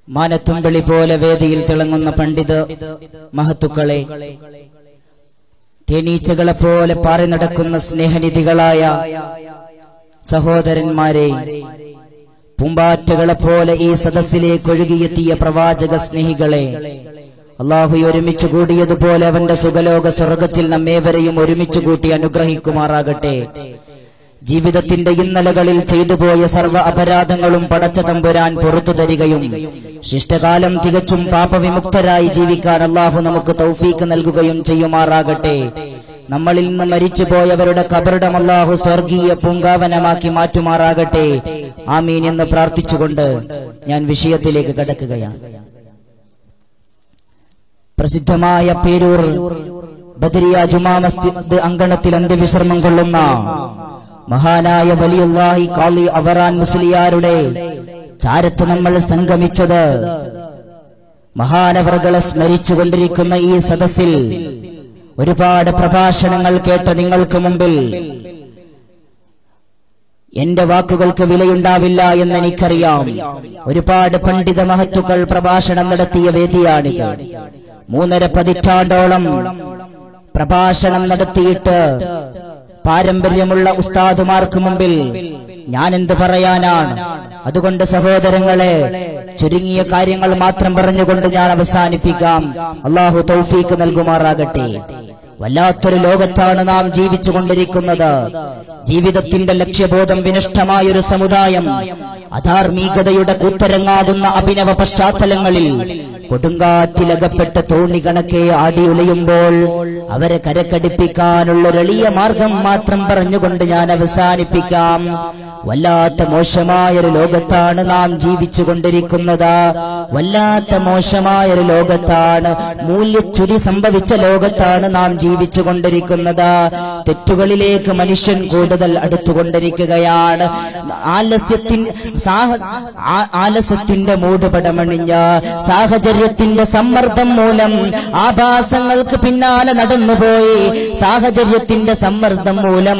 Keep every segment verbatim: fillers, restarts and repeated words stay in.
മാനത്തുമ്പിളി പോലെ വേദിയിൽ തിളങ്ങുന്ന പണ്ഡിത മഹത്തുക്കളെ, തേനീച്ചകളെ പോലെ പാറി നടക്കുന്ന സ്നേഹനിധികളായ സഹോദരന്മാരെ, പൂമ്പാറ്റകളെ പോലെ ഈ സദസ്സിലേക്ക് ഒഴുകിയെത്തിയ പ്രവാചക സ്നേഹികളെ, അള്ളാഹു ഒരുമിച്ച് കൂടിയതുപോലെ അവന്റെ സുഖലോക സ്വർഗത്തിൽ നമ്മേവരെയും ഒരുമിച്ച് കൂട്ടി അനുഗ്രഹിക്കുമാറാകട്ടെ. ജീവിതത്തിന്റെ ഇന്നലകളിൽ ചെയ്തുപോയ സർവ്വ അപരാധങ്ങളും പടച്ച തമ്പുരാൻ പുറത്തു തരികയും ശിഷ്ടകാലം തികച്ചും പാപവിമുക്തരായി ജീവിക്കാൻ അള്ളാഹു നമുക്ക് തൗഫീക്ക് നൽകുകയും ചെയ്യുമാറാകട്ടെ. നമ്മളിൽ നിന്ന് മരിച്ചുപോയവരുടെ ഖബറിടം അല്ലാഹു സ്വർഗീയ പൂങ്കാവനമാക്കി മാറ്റുമാറാകട്ടെ. ആമീൻ എന്ന് പ്രാർത്ഥിച്ചുകൊണ്ട് ഞാൻ വിഷയത്തിലേക്ക് കടക്കുകയാണ്. പ്രസിദ്ധമായ പേരൂർ ബദരിയ ജുമാ മസ്ജിദ് അങ്കണത്തിൽ അന്ത്യവിശ്രമം കൊള്ളുന്ന മഹാനായ വലിയുല്ലാഹി ഖാളി അവറാൻ മുസ്ലിയാരുടെ ചാരത്ത് നമ്മൾ സംഗമിച്ചത് മഹാനവറുകളെ സ്മരിച്ചുകൊണ്ടിരിക്കുന്ന ഈ സദസ്സിൽ ഒരുപാട് പ്രഭാഷണങ്ങൾ കേട്ട നിങ്ങൾക്ക് മുമ്പിൽ എന്റെ വാക്കുകൾക്ക് വിലയുണ്ടാവില്ല എന്ന് എനിക്കറിയാം. ഒരുപാട് പണ്ഡിത മഹത്തുക്കൾ പ്രഭാഷണം നടത്തിയ വേദിയാണിത്. മൂന്നര പതിറ്റാണ്ടോളം പ്രഭാഷണം നടത്തിയിട്ട് പാരമ്പര്യമുള്ള ഉസ്താദുമാർക്ക് മുമ്പിൽ ഞാൻ എന്ത് പറയാനാണ്? അതുകൊണ്ട് സഹോദരങ്ങളെ, ചുരുങ്ങിയ കാര്യങ്ങൾ മാത്രം പറഞ്ഞുകൊണ്ട് ഞാൻ അവസാനിപ്പിക്കാം. അള്ളാഹു തൗഫീക്ക് നൽകുമാറാകട്ടെ. വല്ലാത്തൊരു ലോകത്താണ് നാം ജീവിച്ചു കൊണ്ടിരിക്കുന്നത്. ജീവിതത്തിന്റെ ലക്ഷ്യബോധം വിനഷ്ടമായൊരു സമുദായം അധാർമികതയുടെ കൂത്തരങ്ങാകുന്ന അഭിനവ പശ്ചാത്തലങ്ങളിൽ കൊടുങ്കാറ്റിലകപ്പെട്ട തോണി കണക്കെ ആടിയുലയുമ്പോൾ അവരെ കരക്കടിപ്പിക്കാനുള്ളൊരെളിയ മാർഗം മാത്രം പറഞ്ഞുകൊണ്ട് ഞാൻ അവസാനിപ്പിക്കാം. വല്ലാത്ത മോശമായൊരു ലോകത്താണ് നാം ജീവിച്ചു കൊണ്ടിരിക്കുന്നത്. വല്ലാത്ത മോശമായൊരു ലോകത്താണ്, മൂല്യച്യുതി സംഭവിച്ച ലോകത്താണ് നാം ജീവിച്ചു കൊണ്ടിരിക്കുന്നത്. തെറ്റുകളിലേക്ക് മനുഷ്യൻ കൂടുതൽ അടുത്തുകൊണ്ടിരിക്കുകയാണ്. ആലസ്യത്തിൻ ആലസ്യത്തിന്റെ മൂടുപടമണിഞ്ഞ സാഹചര്യത്തിന്റെ സമ്മർദ്ദം മൂലം ആഭാസങ്ങൾക്ക് പിന്നാലെ നടന്നുപോയി, സാഹചര്യത്തിന്റെ സമ്മർദ്ദം മൂലം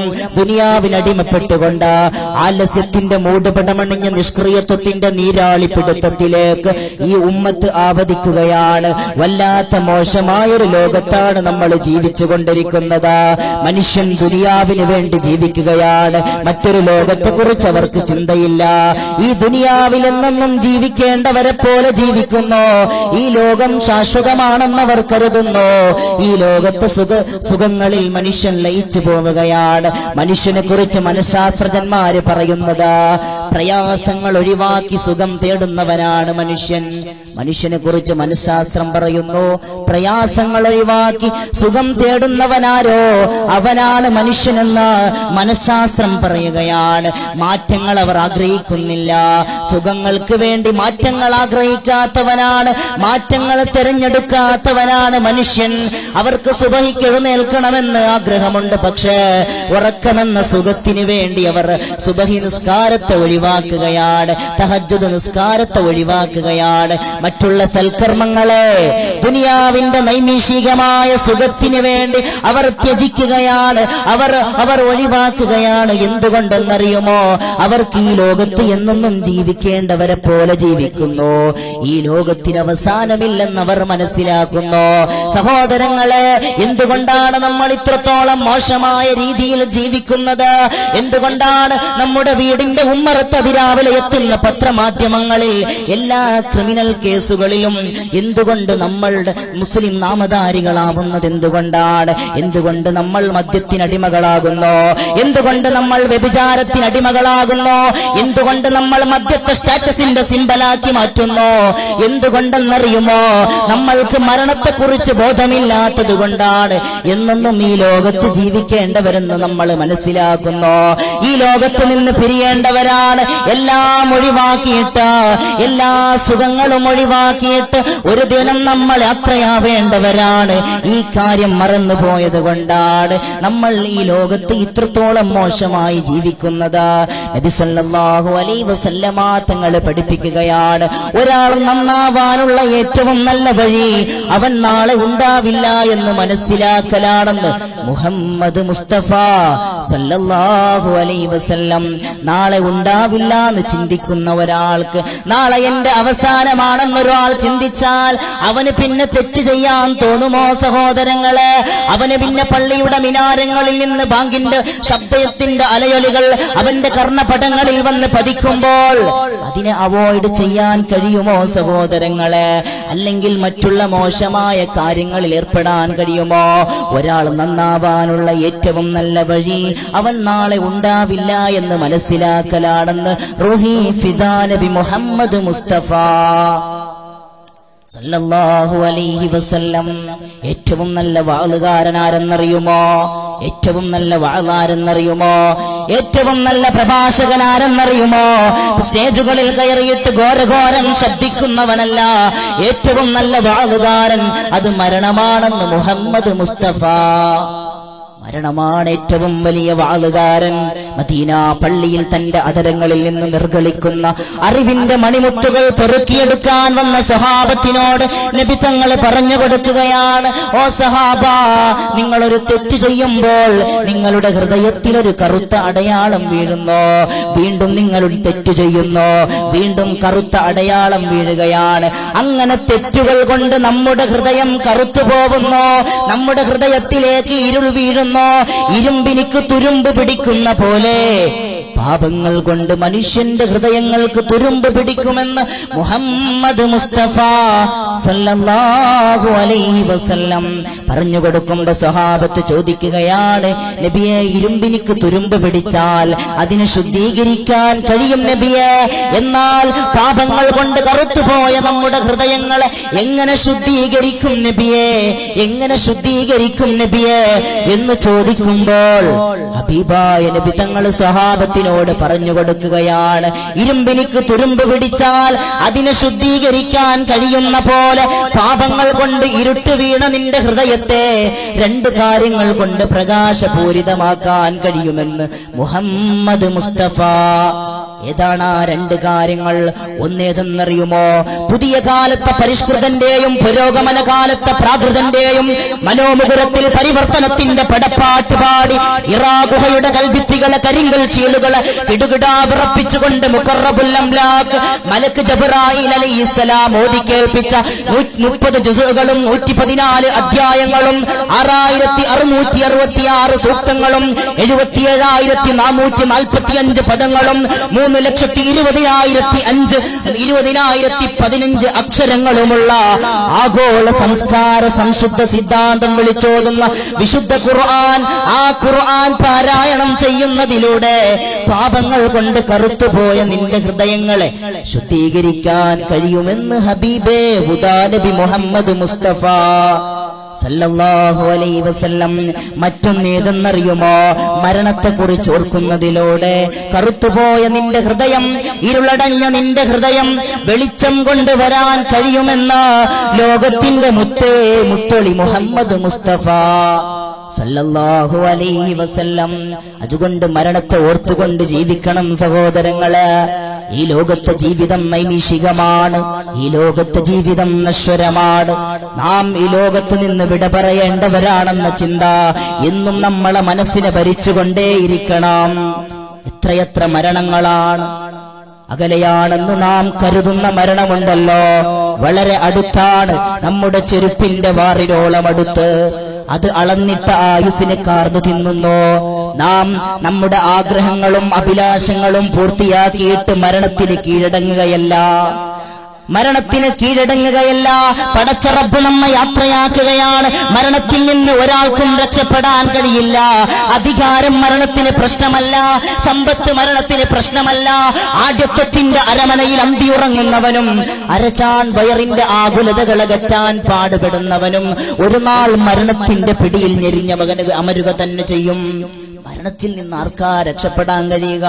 ദുനിയാവിനടിമപ്പെട്ടുകൊണ്ട് ആലസ്യത്തിന്റെ മൂടുപടമണിഞ്ഞ നിഷ്ക്രിയത്വത്തിന്റെ നീരാളിപ്പിടുത്തത്തിലേക്ക് ഈ ഉമ്മത്ത് ആവതിക്കുകയാണ്. വല്ലാത്ത മോശമായൊരു ലോകത്താണ് നമ്മൾ ജീവിച്ചു കൊണ്ടിരിക്കുന്നത്. മനുഷ്യൻ ദുനിയാവിന് വേണ്ടി ജീവിക്കുകയാണ്. മറ്റൊരു ലോകത്തെക്കുറിച്ച് അവർക്ക് ചിന്തയില്ല. ഈ ദുനിയാവിൽ എന്നെന്നും ജീവിക്കേണ്ടവരെ പോലെ ജീവിക്കുന്നു. ഈ ലോകം ശാശ്വതമാണെന്ന് അവർ കരുതുന്നു. ഈ ലോകത്തെ സുഖ സുഖങ്ങളിൽ മനുഷ്യൻ ലയിച്ചു പോവുകയാണ്. മനുഷ്യനെ കുറിച്ച് മനഃശാസ്ത്രജ്ഞന്മാര് പറയുന്നത് പ്രയാസങ്ങൾ ഒഴിവാക്കി സുഖം തേടുന്നവനാണ് മനുഷ്യൻ. മനുഷ്യനെ കുറിച്ച് മനഃശാസ്ത്രം പറയുന്നു പ്രയാസങ്ങൾ ഒഴിവാക്കി സുഖം തേടുന്നവനാരോ അവനാണ് മനുഷ്യനെന്ന് മനഃശാസ്ത്രം പറയുകയാണ്. മാറ്റങ്ങൾ അവർ ആഗ്രഹിക്കുന്നില്ല. സുഖങ്ങൾക്ക് വേണ്ടി മാറ്റങ്ങൾ ആഗ്രഹിക്കാത്തവനാണ്, മാറ്റങ്ങൾ തിരഞ്ഞെടുക്കാത്തവനാണ് മനുഷ്യൻ. അവർക്ക് സുബഹിക്ക് എഴുന്നേൽക്കണമെന്ന് ആഗ്രഹമുണ്ട്, പക്ഷേ ഉറക്കമെന്ന സുഖത്തിന് വേണ്ടി അവർ സുബഹി നിസ്കാരത്തെ ഒഴിവാക്കുകയാണ്, തഹജ്ജുദ് നിസ്കാരത്തെ ഒഴിവാക്കുകയാണ്. മറ്റുള്ള സൽക്കർമ്മങ്ങളെ ദുനിയാവിന്റെ നൈമിഷികമായ സുഖത്തിന് വേണ്ടി അവർ ത്യജിക്കുകയാണ്, അവർ അവർ ഒഴിവാക്കുകയാണ്. എന്തുകൊണ്ടെന്നറിയുമോ? അവർക്ക് ഈ ലോകത്ത് എന്നൊന്നും ജീവിക്കേണ്ടവരെ പോലെ ജീവിക്കുന്നു. ഈ ലോകത്തിന് അവസാനമില്ലെന്ന് അവർ മനസ്സിലാക്കുന്നു. സഹോദരങ്ങളെ, എന്തുകൊണ്ടാണ് നമ്മൾ ഇത്രത്തോളം മോശമായ രീതിയിൽ ജീവിക്കുന്നത്? എന്തുകൊണ്ടാണ് നമ്മുടെ വീടിന്റെ ഉമ്മറത്ത് അതിരാവിലെ എത്തുന്ന പത്രമാധ്യമങ്ങളിൽ എല്ലാ ക്രിമിനൽ കേസുകളിലും എന്തുകൊണ്ട് നമ്മളുടെ മുസ്ലിം നാമധാരികളാവുന്നത്? എന്തുകൊണ്ടാണ്? എന്തുകൊണ്ട് നമ്മൾ മദ്യത്തിനടിമകളാകുന്നു? എന്തുകൊണ്ട് നമ്മൾ വ്യഭിചാരത്തിനടിമകളാകുന്നു? എന്തുകൊണ്ട് നമ്മൾ മദ്യത്തെ സ്റ്റാറ്റസിന്റെ സിംബലാക്കി മാറ്റുന്നു? എന്തുകൊണ്ടെന്നറിയുമോ? നമ്മൾക്ക് മരണത്തെക്കുറിച്ച് ബോധമില്ലാത്തത് കൊണ്ടാണ്. എന്നൊന്നും ഈ ലോകത്ത് ജീവിക്കേണ്ടവരെന്ന് നമ്മൾ മനസ്സിലാക്കുന്നു. ഈ ലോകത്ത് നിന്ന് പിരിയേണ്ടവരാണ്. എല്ലാം ഒഴിവാക്കിയിട്ട്, എല്ലാ സുഖങ്ങളും ഒഴിവാക്കിയിട്ട് ഒരു ദിനം നമ്മൾ യാത്രയാവേണ്ടവരാണ്. ഈ കാര്യം മറന്നുപോയത് കൊണ്ടാണ് നമ്മൾ ഈ ലോകത്ത് ഇത്രത്തോളം മോശമായി ജീവിക്കുന്നത്. നബി സല്ലല്ലാഹു അലൈഹി വസല്ലമ തങ്ങൾ പഠിപ്പിക്കുകയാണ്, ഒരാൾ നന്നാവാനുള്ള ഏറ്റവും നല്ല വഴി അവൻ നാളെ ഉണ്ടാവില്ല എന്ന് മനസ്സിലാക്കലാണെന്ന് മുഹമ്മദ് മുസ്തഫ സല്ലല്ലാഹു അലൈഹി വസല്ലം. നാളെ ഉണ്ടാവില്ല എന്ന് ചിന്തിക്കുന്ന ഒരാൾക്ക്, നാളെ എന്റെ അവസാനമാണ് എന്നൊരാൾ ചിന്തിച്ചാൽ അവന് പിന്നെ തെറ്റ് ചെയ്യാൻ തോന്നുമോ സഹോദരങ്ങളെ? അവന് പിന്നെ പള്ളിയുടെ മിനാരങ്ങളിൽ നിന്ന് ബാങ്കിന്റെ ശബ്ദത്തിന്റെ അലയൊലികൾ അവന്റെ കർണപടങ്ങളിൽ വന്ന് പതിക്കുമ്പോൾ അതിനെ അവോയ്ഡ് ചെയ്യാൻ കഴിയുമോ സഹോദരങ്ങളെ? അല്ലെങ്കിൽ മറ്റുള്ള മോശമായ കാര്യങ്ങളിൽ ഏർപ്പെടാൻ കഴിയുമോ? ഒരാൾ നന്നാവാനുള്ള ഏറ്റവും നല്ല വഴി അവൻ നാളെ ഉണ്ടാവില്ല എന്ന് മനസ്സിലാക്കലാണെന്ന് റൂഹി ഫിദാ നബി മുഹമ്മദ് മുസ്തഫ സല്ലല്ലാഹു അലൈഹി വസല്ലം. ഏറ്റവും നല്ല വാളുകാരനാരെന്നറിയുമോ? ഏറ്റവും നല്ല വാളാരെന്നറിയുമോ? ഏറ്റവും നല്ല പ്രഭാഷകനാരെന്നറിയുമോ? സ്റ്റേജുകളിൽ കയറിയിട്ട് ഘോരഘോരം ശബ്ദിക്കുന്നവനല്ല. ഏറ്റവും നല്ല വാളുകാരൻ അത് മരണമാണെന്ന് മുഹമ്മദ് മുസ്തഫ. മരണമാണ് ഏറ്റവും വലിയ വാളുകാരൻ. മദീന പള്ളിയിൽ തന്റെ അധരങ്ങളിൽ നിന്ന് നിർഗളിക്കുന്ന അറിവിന്റെ മണിമുത്തുകൾ പെറുക്കിയെടുക്കാൻ വന്ന സഹാബത്തിനോട് നബി തങ്ങൾ പറഞ്ഞു കൊടുക്കുകയാണ്, ഓ സഹാബ, നിങ്ങളൊരു തെറ്റ് ചെയ്യുമ്പോൾ നിങ്ങളുടെ ഹൃദയത്തിൽ ഒരു കറുത്ത അടയാളം വീഴുന്നു. വീണ്ടും നിങ്ങളൊരു തെറ്റ് ചെയ്യുന്നു, വീണ്ടും കറുത്ത അടയാളം വീഴുകയാണ്. അങ്ങനെ തെറ്റുകൾ കൊണ്ട് നമ്മുടെ ഹൃദയം കറുത്തു പോകുന്നു. നമ്മുടെ ഹൃദയത്തിലേക്ക് ഇരുൾ വീഴുന്നു. ഇരുമ്പിനിക്ക് തുരുമ്പ് പിടിക്കുന്ന പോലെ പാപങ്ങൾ കൊണ്ട് മനുഷ്യന്റെ ഹൃദയങ്ങൾക്ക് തുരുമ്പ് പിടിക്കുമെന്ന് മുഹമ്മദ് മുസ്തഫ സല്ലല്ലാഹു അലൈഹി വസല്ലം പറഞ്ഞു കൊടുക്കുമ്പോൾ സഹാബത്ത് ചോദിക്കുകയാണ്, നബിയെ, ഇരുമ്പിനിക്ക് തുരുമ്പ് പിടിച്ചാൽ അതിനെ ശുദ്ധീകരിക്കാൻ കഴിയും നബിയെ, എന്നാൽ പാപങ്ങൾ കൊണ്ട് കറുത്തുപോയ നമ്മുടെ ഹൃദയങ്ങളെ എങ്ങനെ ശുദ്ധീകരിക്കും നബിയെ, എങ്ങനെ ശുദ്ധീകരിക്കും നബിയെ എന്ന് ചോദിക്കുമ്പോൾ ഹബീബായ നബി തങ്ങൾ സഹാബത്തിനോട് പറഞ്ഞു കൊടുക്കുകയാണ്, ഇരുമ്പിനിക്ക് തുരുമ്പ് പിടിച്ചാൽ അതിനെ ശുദ്ധീകരിക്കാൻ കഴിയുന്ന പോലെ പാപങ്ങൾ കൊണ്ട് ഇരുട്ട് വീണ നിന്റെ ഹൃദയത്തെ രണ്ട് കാര്യങ്ങൾ കൊണ്ട് പ്രകാശപൂരിതമാക്കാൻ കഴിയുമെന്ന് മുഹമ്മദ് മുസ്തഫ. ഏതാണ് ആ രണ്ട് കാര്യങ്ങൾ? ഒന്നേതെന്നറിയുമോ? പുതിയ കാലത്തെ പരിഷ്കൃതന്റെയും പുരോഗമന കാലത്തെ പ്രാകൃതന്റെയും മനോമുകുരത്തിൽ പരിവർത്തനത്തിന്റെ പടപ്പാട്ട് പാടി ഇറാ ഗുഹയുടെ കൽഭിത്തികളെ കരിങ്കൽ ചീളുകളെ കിടുകിടാ വിറപ്പിച്ചുകൊണ്ട് മുഖറബുൽ അംലാഖ് മലക്ക് ജബ്രായീൽ അലൈഹിസ്സലാം ഓതി കേൾപ്പിച്ച മുപ്പത് ജുസുകളും നൂറ്റി പതിനാല് അധ്യായങ്ങളും ആറായിരത്തി അറുന്നൂറ്റി അറുപത്തിയാറ് സൂക്തങ്ങളും എഴുപത്തിയേഴായിരത്തി നാനൂറ്റി നാൽപ്പത്തി അഞ്ച് പദങ്ങളും മൂന്ന് ലക്ഷത്തി ഇരുപതിനായിരത്തി അഞ്ച് ഇരുപതിനായിരത്തി പതിനഞ്ച് അക്ഷരങ്ങളുമുള്ള ആഗോള സംസ്കാര സംശുദ്ധ സിദ്ധാന്തം വിളിച്ചോതുന്ന വിശുദ്ധ ഖുർആൻ, ആ ഖുർആൻ പാരായണം ചെയ്യുന്നതിലൂടെ പാപങ്ങൾ കൊണ്ട് കറുത്തുപോയ നിന്റെ ഹൃദയങ്ങളെ ശുദ്ധീകരിക്കാൻ കഴിയുമെന്ന് ഹബീബേ ഹുദാ നബി മുഹമ്മദ് മുസ്തഫ സല്ലല്ലാഹു അലൈഹി വസല്ലം. മറ്റൊന്നേതെന്നറിയുമോ? മരണത്തെക്കുറിച്ച് ഓർക്കുന്നതിലൂടെ കറുത്തുപോയ നിന്റെ ഹൃദയം, ഇരുളടഞ്ഞ നിന്റെ ഹൃദയം വെളിച്ചം കൊണ്ടുവരാൻ കഴിയുമെന്ന് ലോകത്തിന്റെ മുത്തേ മുത്തൊളി മുഹമ്മദ് മുസ്തഫ സല്ലല്ലാഹു അലൈഹി വസല്ലം. അതുകൊണ്ട് മരണത്തെ ഓർത്തുകൊണ്ട് ജീവിക്കണം സഹോദരങ്ങളെ. ഈ ലോകത്തെ ജീവിതം നൈമിഷികമാണ്, ഈ ലോകത്തെ ജീവിതം നശ്വരമാണ്. നാം ഈ ലോകത്ത് നിന്ന് വിട പറയേണ്ടവരാണെന്ന ചിന്ത എന്നും നമ്മളെ മനസ്സിനെ ഭരിച്ചുകൊണ്ടേയിരിക്കണം. എത്രയെത്ര മരണങ്ങളാണ്! അകലെയാണെന്ന് നാം കരുതുന്ന മരണമുണ്ടല്ലോ, വളരെ അടുത്താണ്, നമ്മുടെ ചെരുപ്പിന്റെ വാറിനോളം അടുത്ത്. അത് അളന്നിട്ട ആയുസിനെ കാർന്നു തിന്നുന്നു. നാം നമ്മുടെ ആഗ്രഹങ്ങളും അഭിലാഷങ്ങളും പൂർത്തിയാക്കിയിട്ട് മരണത്തിന് കീഴടങ്ങുകയല്ല, മരണത്തിന് കീഴടങ്ങുകയല്ല. പടച്ച റബ്ബ് നമ്മെ യാത്രയാക്കുകയാണ്. മരണത്തിൽ നിന്ന് ഒരാൾക്കും രക്ഷപ്പെടാൻ കഴിയില്ല. അധികാരം മരണത്തിന് പ്രശ്നമല്ല, സമ്പത്ത് മരണത്തിന് പ്രശ്നമല്ല. ആഢ്യത്വത്തിന്റെ അരമനയിൽ അന്തിയുറങ്ങുന്നവനും അരച്ചാൻ വയറിന്റെ ആകുലതകളകറ്റാൻ പാടുപെടുന്നവനും ഒരു നാൾ മരണത്തിന്റെ പിടിയിൽ ഞെരിഞ്ഞ മകന് അമരുക തന്നെ ചെയ്യും. മരണത്തിൽ നിന്ന് ആർക്കാ രക്ഷപ്പെടാൻ കഴിയുക?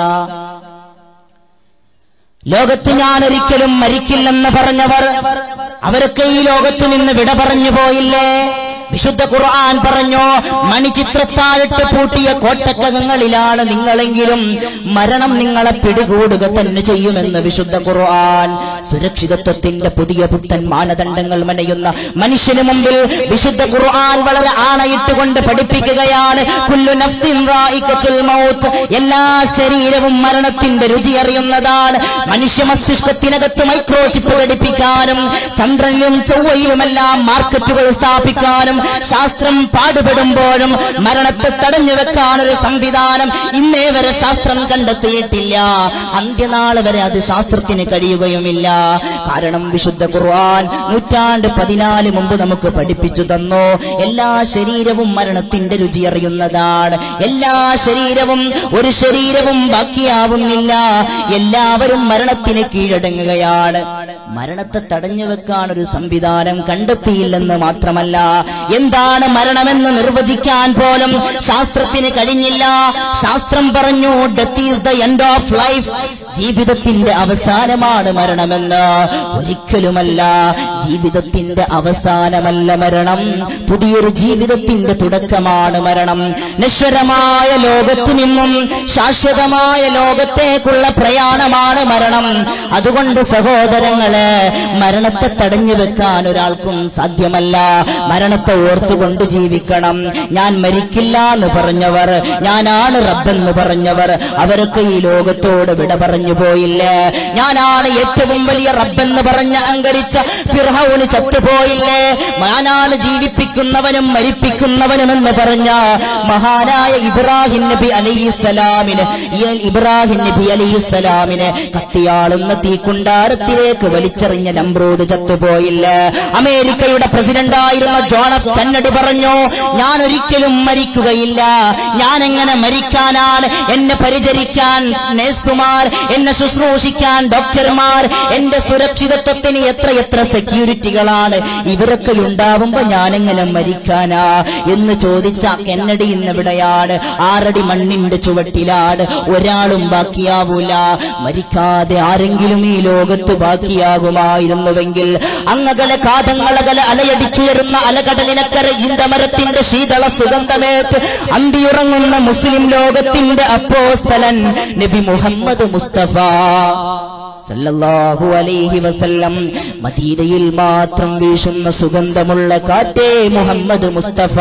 ലോകത്ത് ഞാൻ ഒരിക്കലും മരിക്കില്ലെന്ന് പറഞ്ഞവർ അവരൊക്കെ ഈ ലോകത്തു നിന്ന് വിട പറഞ്ഞു പോയില്ലേ? വിശുദ്ധ ഖുർആൻ പറഞ്ഞു, മണിച്ചിത്രത്താഴിട്ട് പൂട്ടിയ കോട്ടക്കകങ്ങളിലാണ് നിങ്ങളെങ്കിലും മരണം നിങ്ങളെ പിടികൂടുക തന്നെ ചെയ്യുമെന്ന് വിശുദ്ധ ഖുർആൻ. സുരക്ഷിതത്വത്തിന്റെ പുതിയ പുത്തൻ മാനദണ്ഡങ്ങൾ മെനയുന്ന മനുഷ്യന് മുമ്പിൽ വിശുദ്ധ ഖുർആൻ വളരെ ആണയിട്ടുകൊണ്ട് പഠിപ്പിക്കുകയാണ്, കുല്ലു നഫ്സിൻ റായിഖത്തുൽ മൗത്ത്, എല്ലാ ശരീരവും മരണത്തിന്റെ രുചി അറിയുന്നതാണ്. മനുഷ്യ മസ്തിഷ്കത്തിനകത്ത് മൈക്രോചിപ്പ് ഘടിപ്പിക്കാനും ചന്ദ്രനിലും ചൊവ്വയിലുമെല്ലാം മാർക്കറ്റുകൾ സ്ഥാപിക്കാനും ശാസ്ത്രം പാടുപെടുമ്പോഴും മരണത്തെ തടഞ്ഞു വെക്കാനൊരു സംവിധാനം ഇന്നേ വരെ ശാസ്ത്രം കണ്ടെത്തിയിട്ടില്ല. അന്ത്യനാൾ വരെ അത് ശാസ്ത്രത്തിന് കഴിയുകയുമില്ല. കാരണം വിശുദ്ധ ഖുർആൻ നൂറ്റാണ്ട് പതിനാല് മുമ്പ് നമുക്ക് പഠിപ്പിച്ചു തന്നു, എല്ലാ ശരീരവും മരണത്തിന്റെ രുചി അറിയുന്നതാണ്. എല്ലാ ശരീരവും ഒരു ശരീരവും ബാക്കിയാവുന്നില്ല. എല്ലാവരും മരണത്തിന് കീഴടങ്ങുകയാണ്. മരണത്തെ തടഞ്ഞു വെക്കാൻ ഒരു സംവിധാനം കണ്ടെത്തിയില്ലെന്ന് മാത്രമല്ല, എന്താണ് മരണമെന്ന് നിർവചിക്കാൻ പോലും ശാസ്ത്രത്തിന് കഴിഞ്ഞില്ല. ശാസ്ത്രം പറഞ്ഞു, death is the end of life, ജീവിതത്തിന്റെ അവസാനമാണ് മരണമെന്ന്. ഒരിക്കലുമല്ല, ജീവിതത്തിന്റെ അവസാനമല്ല മരണം, പുതിയൊരു ജീവിതത്തിന്റെ തുടക്കമാണ് മരണം. നശ്വരമായ ലോകത്തു നിന്നും ശാശ്വതമായ ലോകത്തേക്കുള്ള പ്രയാണമാണ് മരണം. അതുകൊണ്ട് സഹോദരങ്ങളെ, മരണത്തെ തടഞ്ഞു വെക്കാൻ ഒരാൾക്കും സാധ്യമല്ല. മരണത്തെ ഓർത്തുകൊണ്ട് ജീവിക്കണം. ഞാൻ മരിക്കില്ല എന്ന് പറഞ്ഞവർ, ഞാനാണ് റബ്ബെന്ന് പറഞ്ഞവർ, അവരൊക്കെ ഈ ലോകത്തോട് വിട പറഞ്ഞു പോയില്ലേ? ഞാനാണ് ഏറ്റവും വലിയ റബ്ബെന്ന് പറഞ്ഞ അഹങ്കരിച്ച ഫിർഔന് ചത്തുപോയില്ലേ? ഞാനാണ് ജീവിപ്പിക്കുന്നവനും മരിപ്പിക്കുന്നവനുമെന്ന് പറഞ്ഞ മഹാനായ ഇബ്രാഹിം നബി അലൈഹിസ്സലാമിന് ഇബ്രാഹിം നബി അലൈഹിസ്സലാമിനെ കത്തിയാളുന്ന തീക്കുണ്ടാരത്തിലേക്ക് വലിച്ചെറിഞ്ഞ നമ്രൂദ് ചത്തുപോയില്ലേ? അമേരിക്കയുടെ പ്രസിഡന്റായിരുന്ന ജോൺ എഫ് കെന്നഡി പറഞ്ഞു, ഞാൻ ഒരിക്കലും മരിക്കുകയില്ല. ഞാൻ എങ്ങനെ മരിക്കാനാണ്? എന്നെ പരിചരിക്കാൻ നഴ്സുമാർ, എന്നെ ശുശ്രൂഷിക്കാൻ ഡോക്ടർമാർ, എന്റെ സുരക്ഷിതത്വത്തിന് എത്രയെത്ര സെക്യൂരിറ്റികളാണ്, ഇവരൊക്കെ ഉണ്ടാവുമ്പോ ഞാനെങ്ങനെ മരിക്കാനാ എന്ന് ചോദിച്ച കെന്നഡി ഇന്നെവിടെയാണ്? ആറടി മണ്ണിന്റെ ചുവട്ടിലാണ്. ഒരാളും ബാക്കിയാവൂല. മരിക്കാതെ ആരെങ്കിലും ഈ ലോകത്ത് ബാക്കിയാകുമായിരുന്നുവെങ്കിൽ അങ്ങകലെ കാതങ്ങളകലെ അലയടിച്ചുയരുന്ന അലകടലിനക്കര ഈന്തമരത്തിന്റെ ശീതള സുഗന്ധമേറ്റ് അന്തിയുറങ്ങുന്ന മുസ്ലിം ലോകത്തിന്റെ അപ്പോസ്തലൻ നബി മുഹമ്മദ് മുസ്തഫ സല്ലല്ലാഹു അലൈഹി വസല്ലം, മദീനയിൽ മാത്രം വീശുന്ന സുഗന്ധമുള്ള കാറ്റേ മുഹമ്മദ് മുസ്തഫ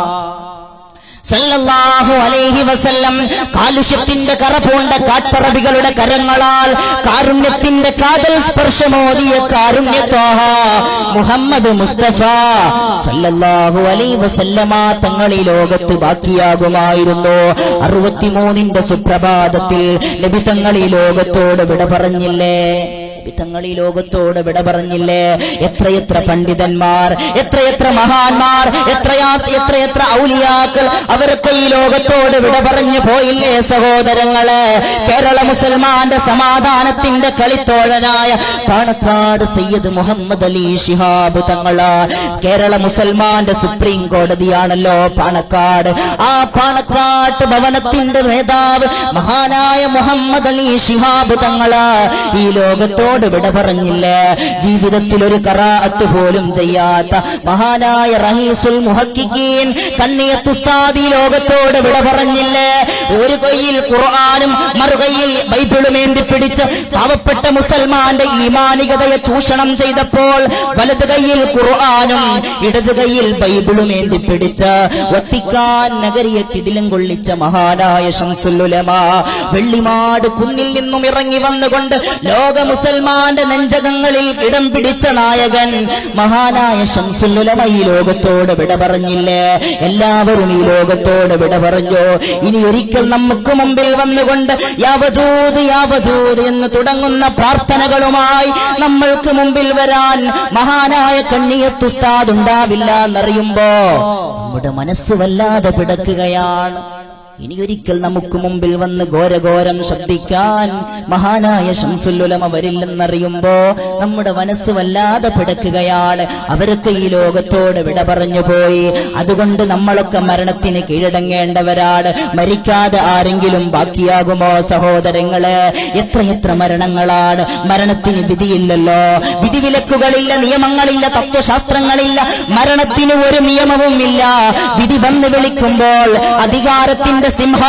സല്ലല്ലാഹു അലൈഹി വസല്ലം, കാലുഷ്യത്തിന്റെ കറപൂണ്ട കാട്ടറബികളുടെ കരങ്ങളാൽ കാരുണ്യത്തിന്റെ കാതൽ സ്പർശമോദിയ കാരുണ്യത്വാഹ മുഹമ്മദ് മുസ്തഫ സല്ലല്ലാഹു അലൈഹി വസല്ലമ തങ്ങൾ ഈ ലോകത്ത് ബാക്കിയാകുമായിരുന്നു. അറുപത്തിമൂന്നിന്റെ സുപ്രഭാതത്തിൽ നബി തങ്ങൾ ഈ ലോകത്തോട് വിട പറഞ്ഞില്ലേ? തങ്ങൾ ഈ ലോകത്തോട് വിട പറഞ്ഞില്ലേ? എത്രയെത്ര പണ്ഡിതന്മാർ, എത്രയെത്ര മഹാന്മാർ, എത്രയാ എത്രയെത്ര ഔലിയാക്കൾ, അവരൊക്കെ ഈ ലോകത്തോട് വിട പറഞ്ഞു പോയില്ലേ സഹോദരങ്ങളെ? കേരള മുസൽമാന്റെ സമാധാനത്തിന്റെ കളിത്തോഴനായ പാണക്കാട് സയ്യിദ് മുഹമ്മദ് അലി ശിഹാബ് തങ്ങള്, കേരള മുസൽമാന്റെ സുപ്രീം കോടതിയാണല്ലോ പാണക്കാട്. ആ പാണക്കാട്ട് ഭവനത്തിന്റെ നേതാവ് മഹാനായ മുഹമ്മദ് അലി ശിഹാബ് തങ്ങള് ഈ ലോകത്തോട് വിട പറഞ്ഞില്ലേ? ജീവിതത്തിൽ ഒരു ഖറാഅത്ത് പോലും ചെയ്യാത്ത മഹാനായ റഹീസുൽ മുഹഖിഖീൻ കണ്ണിയത്ത് ഉസ്താദ് ഈ ലോകത്തോട് വിട പറഞ്ഞില്ലേ? ഒരു കയ്യിൽ ഖുർആനും മറുകൈയിൽ ബൈബിളും ഏന്തി പിടിച്ച് പാവപ്പെട്ട മുസൽമാന്റെ ഈമാനികതയെ ചൂഷണം ചെയ്തപ്പോൾ വലത് കൈയിൽ ഖുർആനും ഇടത് കൈയിൽ ബൈബിളും ഏന്തി പിടിച്ച് വത്തിക്കാൻ നഗരിയെ കിടിലം കൊള്ളിച്ച മഹാനായ ശംസുൽ ഉലമാ, വെള്ളിമാട് കുന്നിൽ നിന്നും ഇറങ്ങി വന്നുകൊണ്ട് ലോക മുസൽമാൻ ന്റെ നെഞ്ചകങ്ങളിൽ ഇടം പിടിച്ച നായകൻ മഹാനായ ശംസുൽ ഉലമ ഈ ലോകത്തോട് വിട പറഞ്ഞില്ലേ? എല്ലാവരും ഈ ലോകത്തോട് വിട പറഞ്ഞു. ഇനി ഒരിക്കൽ നമുക്ക് മുമ്പിൽ വന്നുകൊണ്ട് യാവദൂദ് യാവദൂദ് എന്ന് തുടങ്ങുന്ന പ്രാർത്ഥനകളുമായി നമ്മൾക്ക് മുമ്പിൽ വരാൻ മഹാനായ കണ്ണിയത്ത് ഉസ്താദ് ഉണ്ടാവില്ല എന്നറിയുമ്പോ നമ്മുടെ മനസ്സ് വല്ലാതെ പിടക്കുകയാണ്. ഇനിയൊരിക്കൽ നമുക്ക് മുമ്പിൽ വന്ന് ഘോരഘോരം ശബ്ദിക്കാൻ മഹാനായ ശംസുൽ ഉലമ വരില്ലെന്നറിയുമ്പോ നമ്മുടെ മനസ്സ് വല്ലാതെ പിടക്കുകയാണ്. അവരൊക്കെ ഈ ലോകത്തോട് വിട പറഞ്ഞു പോയി. അതുകൊണ്ട് നമ്മളൊക്കെ മരണത്തിന് കീഴടങ്ങേണ്ടവരാണ്. മരിക്കാതെ ആരെങ്കിലും ബാക്കിയാകുമോ സഹോദരങ്ങളെ? എത്രയെത്ര മരണങ്ങളാണ്. മരണത്തിന് വിധിയില്ലല്ലോ, വിധിവിലക്കുകളില്ല, നിയമങ്ങളില്ല, തത്വശാസ്ത്രങ്ങളില്ല. മരണത്തിന് ഒരു നിയമവും ഇല്ല. വിധി വന്ന് വിളിക്കുമ്പോൾ അധികാരത്തിന്റെ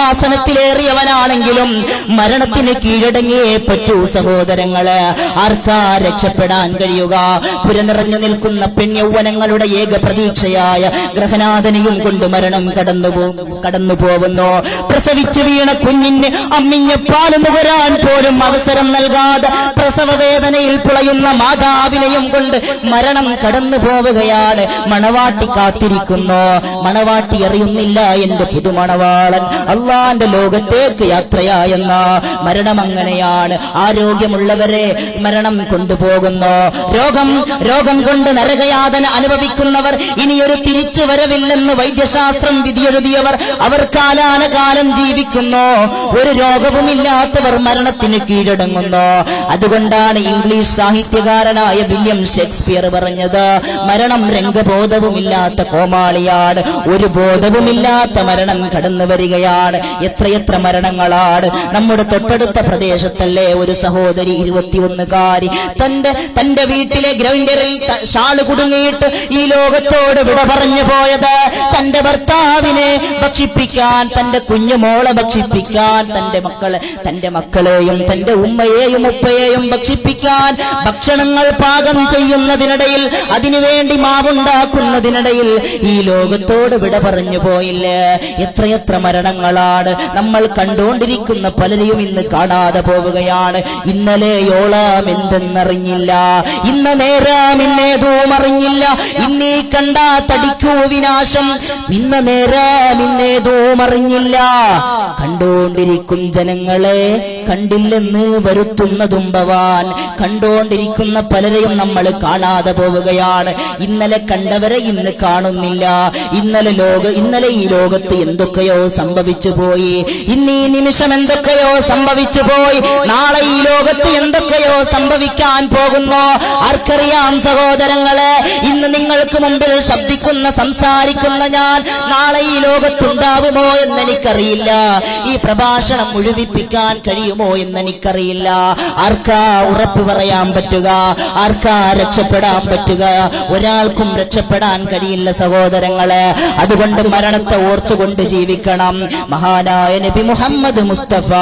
സിംഹാസനത്തിലേറിയവനാണെങ്കിലും മരണത്തിന് കീഴടങ്ങിയേ പറ്റൂ സഹോദരങ്ങളെ. ആർക്കാ രക്ഷപ്പെടാൻ കഴിയുക? പുരനിറഞ്ഞു നിൽക്കുന്ന പെൺയൗവനങ്ങളുടെ ഏക പ്രതീക്ഷയായ ഗ്രഹനാഥനെയും കൊണ്ട് മരണം കടന്നു കടന്നു പോകുന്നു. പ്രസവിച്ചു വീണ കുഞ്ഞിന് അമ്മിഞ്ഞ പാല് നുകരാൻ പോലും അവസരം നൽകാതെ പ്രസവ വേദനയിൽ പുളയുന്ന മാതാവിനെയും കൊണ്ട് മരണം കടന്നു പോവുകയാണ്. മണവാട്ടി കാത്തിരിക്കുന്നു. മണവാട്ടി അറിയുന്നില്ല എന്റെ പുതുമണവാളൻ അള്ളാന്റെ ലോകത്തേക്ക് യാത്രയായെന്ന. മരണം അങ്ങനെയാണ്. ആരോഗ്യമുള്ളവരെ മരണം കൊണ്ടുപോകുന്നു. രോഗം രോഗം കൊണ്ട് നരകയാതന അനുഭവിക്കുന്നവർ, ഇനിയൊരു തിരിച്ചു വരവില്ലെന്ന് വൈദ്യശാസ്ത്രം വിധിയെഴുതിയവർ, അവർ കാലാനകാലം ജീവിക്കുന്നു. ഒരു രോഗവുമില്ലാത്തവർ മരണത്തിന് കീഴടങ്ങുന്നു. അതുകൊണ്ടാണ് ഇംഗ്ലീഷ് സാഹിത്യകാരനായ വില്യം ഷേക്സ്പിയർ പറഞ്ഞത്, മരണം രംഗബോധവുമില്ലാത്ത കോമാളിയാണ്, ഒരു ബോധവുമില്ലാത്ത മരണം കടന്നു വരികയാണ്. എത്രയെത്ര മരണങ്ങളാണ്. നമ്മുടെ തൊട്ടടുത്ത പ്രദേശത്തല്ലേ ഒരു സഹോദരി ഇരുപത്തിയൊന്നുകാരി തന്റെ തന്റെ വീട്ടിലെ ഗ്രൈൻഡറിൽ ഷാള് കുടുങ്ങിയിട്ട് ഈ ലോകത്തോട് വിട പറഞ്ഞു പോയത്. തന്റെ ഭർത്താവിനെ ഭക്ഷിപ്പിക്കാൻ, തന്റെ കുഞ്ഞുമോളെ ഭക്ഷിപ്പിക്കാൻ, തന്റെ മക്കളെ തന്റെ മക്കളെയും തന്റെ ഉമ്മയെയും ഉപ്പയെയും ഭക്ഷിപ്പിക്കാൻ ഭക്ഷണങ്ങൾ പാകം ചെയ്യുന്നതിനിടയിൽ, അതിനുവേണ്ടി മാവുണ്ടാക്കുന്നതിനിടയിൽ ഈ ലോകത്തോട് വിട പറഞ്ഞു പോയില്ലേ? എത്രയെത്ര മരണങ്ങളാണ്. നമ്മൾ കണ്ടുകൊണ്ടിരിക്കുന്ന പലരെയും ഇന്ന് കാണാതെ പോവുകയാണ്. ഇന്നലെയോളം എന്തെന്നറിഞ്ഞില്ല, ഇന്ന് നേരം ഇന്നേതും അറിഞ്ഞില്ല. ഇന്നീ കണ്ട തടിക്കൂ വിനാശം, ഇന്ന് നേരം ഇന്നേതും അറിഞ്ഞില്ല. കണ്ടുകൊണ്ടിരിക്കും ജനങ്ങളെ കണ്ടില്ലെന്ന് വരുത്തുന്നതും ഭവാൻ. കണ്ടുകൊണ്ടിരിക്കുന്ന പലരെയും നമ്മൾ കാണാതെ പോവുകയാണ്. ഇന്നലെ കണ്ടവരെ ഇന്ന് കാണുന്നില്ല. ഇന്നലെ ലോക ഇന്നലെ ഈ ലോകത്ത് എന്തൊക്കെയോ സംഭവിച്ചു പോയി. ഇന്ന് ഈ നിമിഷം എന്തൊക്കെയോ സംഭവിച്ചു പോയി. നാളെ ഈ ലോകത്ത് എന്തൊക്കെയോ സംഭവിക്കാൻ പോകുന്നു. ആർക്കറിയാം സഹോദരങ്ങളെ? ഇന്ന് നിങ്ങൾക്ക് മുമ്പിൽ ശബ്ദിക്കുന്ന സംസാരിക്കുന്ന ഞാൻ നാളെ ഈ ലോകത്തുണ്ടാവുമോ എന്നെനിക്കറിയില്ല. ഈ പ്രഭാഷണം മുഴുവിപ്പിക്കാൻ കഴിയുമോ എന്നെനിക്കറിയില്ല. ആർക്കാ ഉറപ്പ് പറയാൻ പറ്റുക? ആർക്കാ രക്ഷപ്പെടാൻ പറ്റുക? ഒരാൾക്കും രക്ഷപ്പെടാൻ കഴിയില്ല സഹോദരങ്ങളെ. അതുകൊണ്ട് മരണത്തെ ഓർത്തുകൊണ്ട് ജീവിക്കണം. മഹാനായ നബി മുഹമ്മദ് മുസ്തഫ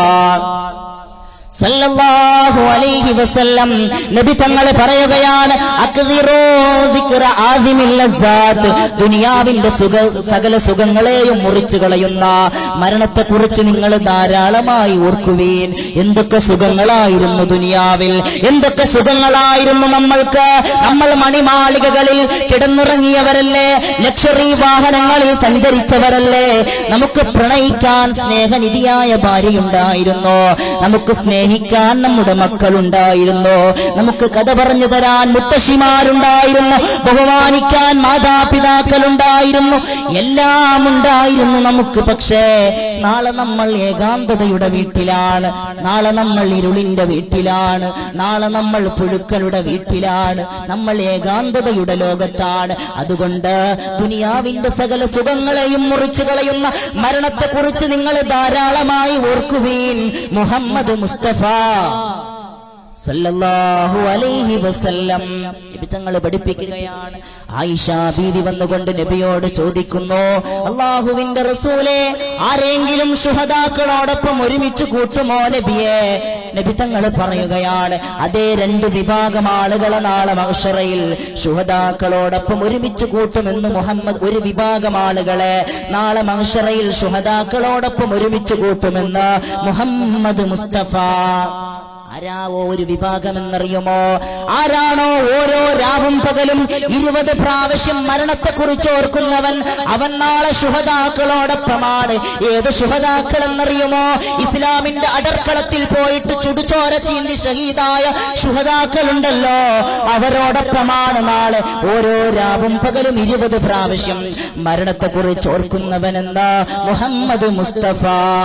സല്ലല്ലാഹു അലൈഹി വസല്ലം നബി തങ്ങൾ പറയുകയാണ്, അക്ദിറൂ സിക്റ ആദിമിൽ ലസ്സാത്ത്, ദുനിയാവിന്റെ സുഖ സകല സുഖങ്ങളെയും മുറിച്ചു കളയുന്ന മരണത്തെക്കുറിച്ച് നിങ്ങൾ ധാരാളമായി ഓർക്കുവീൻ. എന്തൊക്കെ സുഖങ്ങളായിരുന്നു ദുനിയാവിൽ, എന്തൊക്കെ സുഖങ്ങളായിരുന്നു നമ്മൾക്ക്. നമ്മൾ മണിമാളികകളിൽ കിടന്നുറങ്ങിയവരല്ലേ, ലക്ഷറി വാഹനങ്ങളിൽ സഞ്ചരിച്ചവരല്ലേ. നമുക്ക് പ്രണയിക്കാൻ സ്നേഹനിധിയായ ഭാര്യയുണ്ടായിരുന്നു, നമുക്ക് സ്നേഹിക്കാൻ നമ്മുടെ മക്കളുണ്ടായിരുന്നു, നമുക്ക് കഥ പറഞ്ഞു തരാൻ മുത്തശ്ശിമാരുണ്ടായിരുന്നു, ബഹുമാനിക്കാൻ മാതാപിതാക്കളുണ്ടായിരുന്നു, എല്ലാം ഉണ്ടായിരുന്നു നമുക്ക്. പക്ഷേ നാളെ നമ്മൾ ഏകാന്തതയുടെ വീട്ടിലാണ്, നാളെ നമ്മൾ ഇരുളിന്റെ വീട്ടിലാണ്, നാളെ നമ്മൾ പുഴുക്കളുടെ വീട്ടിലാണ്, നമ്മൾ ഏകാന്തതയുടെ ലോകത്താണ്. അതുകൊണ്ട് ദുനിയാവിന്റെ സകല സുഖങ്ങളെയും മുറിച്ചു കളയുന്ന മരണത്തെക്കുറിച്ച് നിങ്ങൾ ധാരാളമായി ഓർക്കുവീൻ. മുഹമ്മദ് മുസ്തഫ സല്ലല്ലാഹു അലൈഹി വസല്ലം നബി തങ്ങൾ പഠിപ്പിക്കുകയാണ്. ആയിഷ ബീവി വന്നുകൊണ്ട് നബിയോട് ചോദിക്കുന്നു, അല്ലാഹുവിന്റെ റസൂലേ, ആരെങ്കിലും ശുഹദാക്കളോടൊപ്പം ഒരുമിച്ച് കൂട്ടുമോ നബിയെ? നബി തങ്ങൾ പറയുകയാണ്, അതേ, രണ്ട് വിഭാഗം ആളുകളെ നാളെ മഹ്ശറയിൽ ശുഹദാക്കളോടൊപ്പം ഒരുമിച്ച് കൂട്ടുമെന്ന് മുഹമ്മദ്. ഒരു വിഭാഗം ആളുകളെ നാളെ മഹ്ശറയിൽ ശുഹദാക്കളോടൊപ്പം ഒരുമിച്ച് കൂട്ടുമെന്ന് മുഹമ്മദ് മുസ്തഫ. ആരാവോ ഒരു വിഭാഗമെന്നറിയുമോ? ആരാണോ ഓരോ രാവും പകലും ഇരുപത് പ്രാവശ്യം മരണത്തെക്കുറിച്ച് ഓർക്കുന്നവൻ, അവൻ നാളെ ശുഹദാക്കളോടൊപ്പമാണ്. ഏത് ശുഹദാക്കൾ എന്നറിയുമോ? ഇസ്ലാമിന്റെ അടർക്കളത്തിൽ പോയിട്ട് ചുടുചോര ചീന്തി ഷഹീദായ ശുഹദാക്കളുണ്ടല്ലോ, അവരോടൊപ്പമാണ് നാളെ ഓരോ രാവും പകലും ഇരുപത് പ്രാവശ്യം മരണത്തെക്കുറിച്ച് ഓർക്കുന്നവനെന്താ മുഹമ്മദ് മുസ്തഫ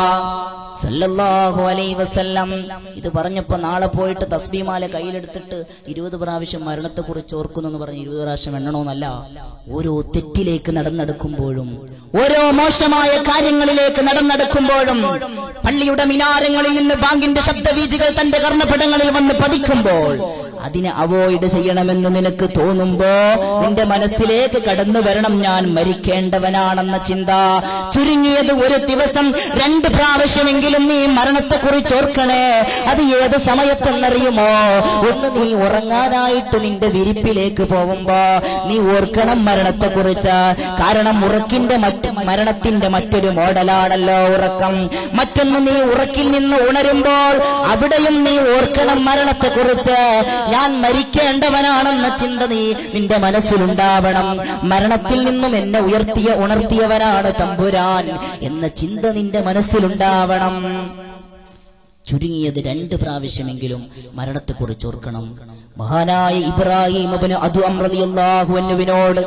സല്ലല്ലാഹു അലൈഹി വസല്ലം. ഇത് പറഞ്ഞപ്പോ നാളെ പോയിട്ട് തസ്ബീമാല കയ്യിലെടുത്തിട്ട് ഇരുപത് പ്രാവശ്യം മരണത്തെക്കുറിച്ച് ഓർക്കുന്നു എന്ന് പറഞ്ഞ് ഇരുപത് പ്രാവശ്യം എണ്ണണമെന്നല്ല. ഓരോ തെറ്റിലേക്ക് നടന്നെടുക്കുമ്പോഴും, ഓരോ മോശമായ കാര്യങ്ങളിലേക്ക് നടന്നെടുക്കുമ്പോഴും, പള്ളിയുടെ മിനാരങ്ങളിൽ നിന്ന് ബാങ്കിന്റെ ശബ്ദവീചികൾ തന്റെ കർണപടങ്ങളിൽ വന്ന് പതിക്കുമ്പോൾ അതിനെ അവോയ്ഡ് ചെയ്യണമെന്ന് നിനക്ക് തോന്നുമ്പോ നിന്റെ മനസ്സിലേക്ക് കടന്നു വരണം, ഞാൻ മരിക്കേണ്ടവനാണെന്ന ചിന്ത. ചുരുങ്ങിയത് ഒരു ദിവസം രണ്ട് പ്രാവശ്യമെങ്കിലും നീ മരണത്തെക്കുറിച്ച് ഓർക്കണേ. അത് ഏത് സമയത്തെന്നറിയുമോ? ഒന്ന് നീ ഉറങ്ങാനായിട്ട് നിന്റെ വിരിപ്പിലേക്ക് പോകുമ്പോ നീ ഓർക്കണം മരണത്തെക്കുറിച്ച്. കാരണം ഉറക്കിന്റെ മറ്റ് മരണത്തിന്റെ മറ്റൊരു മോഡലാണല്ലോ ഉറക്കം. മറ്റൊന്ന്, നീ ഉറക്കിൽ നിന്ന് ഉണരുമ്പോൾ അവിടെയും നീ ഓർക്കണം മരണത്തെക്കുറിച്ച്. ഞാൻ മരിക്കേണ്ടവനാണെന്ന ചിന്ത നീ നിന്റെ മനസ്സിലുണ്ടാവണം. മരണത്തിൽ നിന്നും എന്നെ ഉയർത്തിയ ഉണർത്തിയവനാണ് തമ്പുരാൻ എന്ന ചിന്ത നിന്റെ മനസ്സിലുണ്ടാവണം. ചുരുങ്ങിയത് രണ്ട് പ്രാവശ്യമെങ്കിലും മരണത്തെക്കുറിച്ച് ഓർക്കണം. മഹാനായ ഇബ്രാഹിം ഇബ്നു അദ്ഹം റളിയല്ലാഹു അൻഹുവിനോട്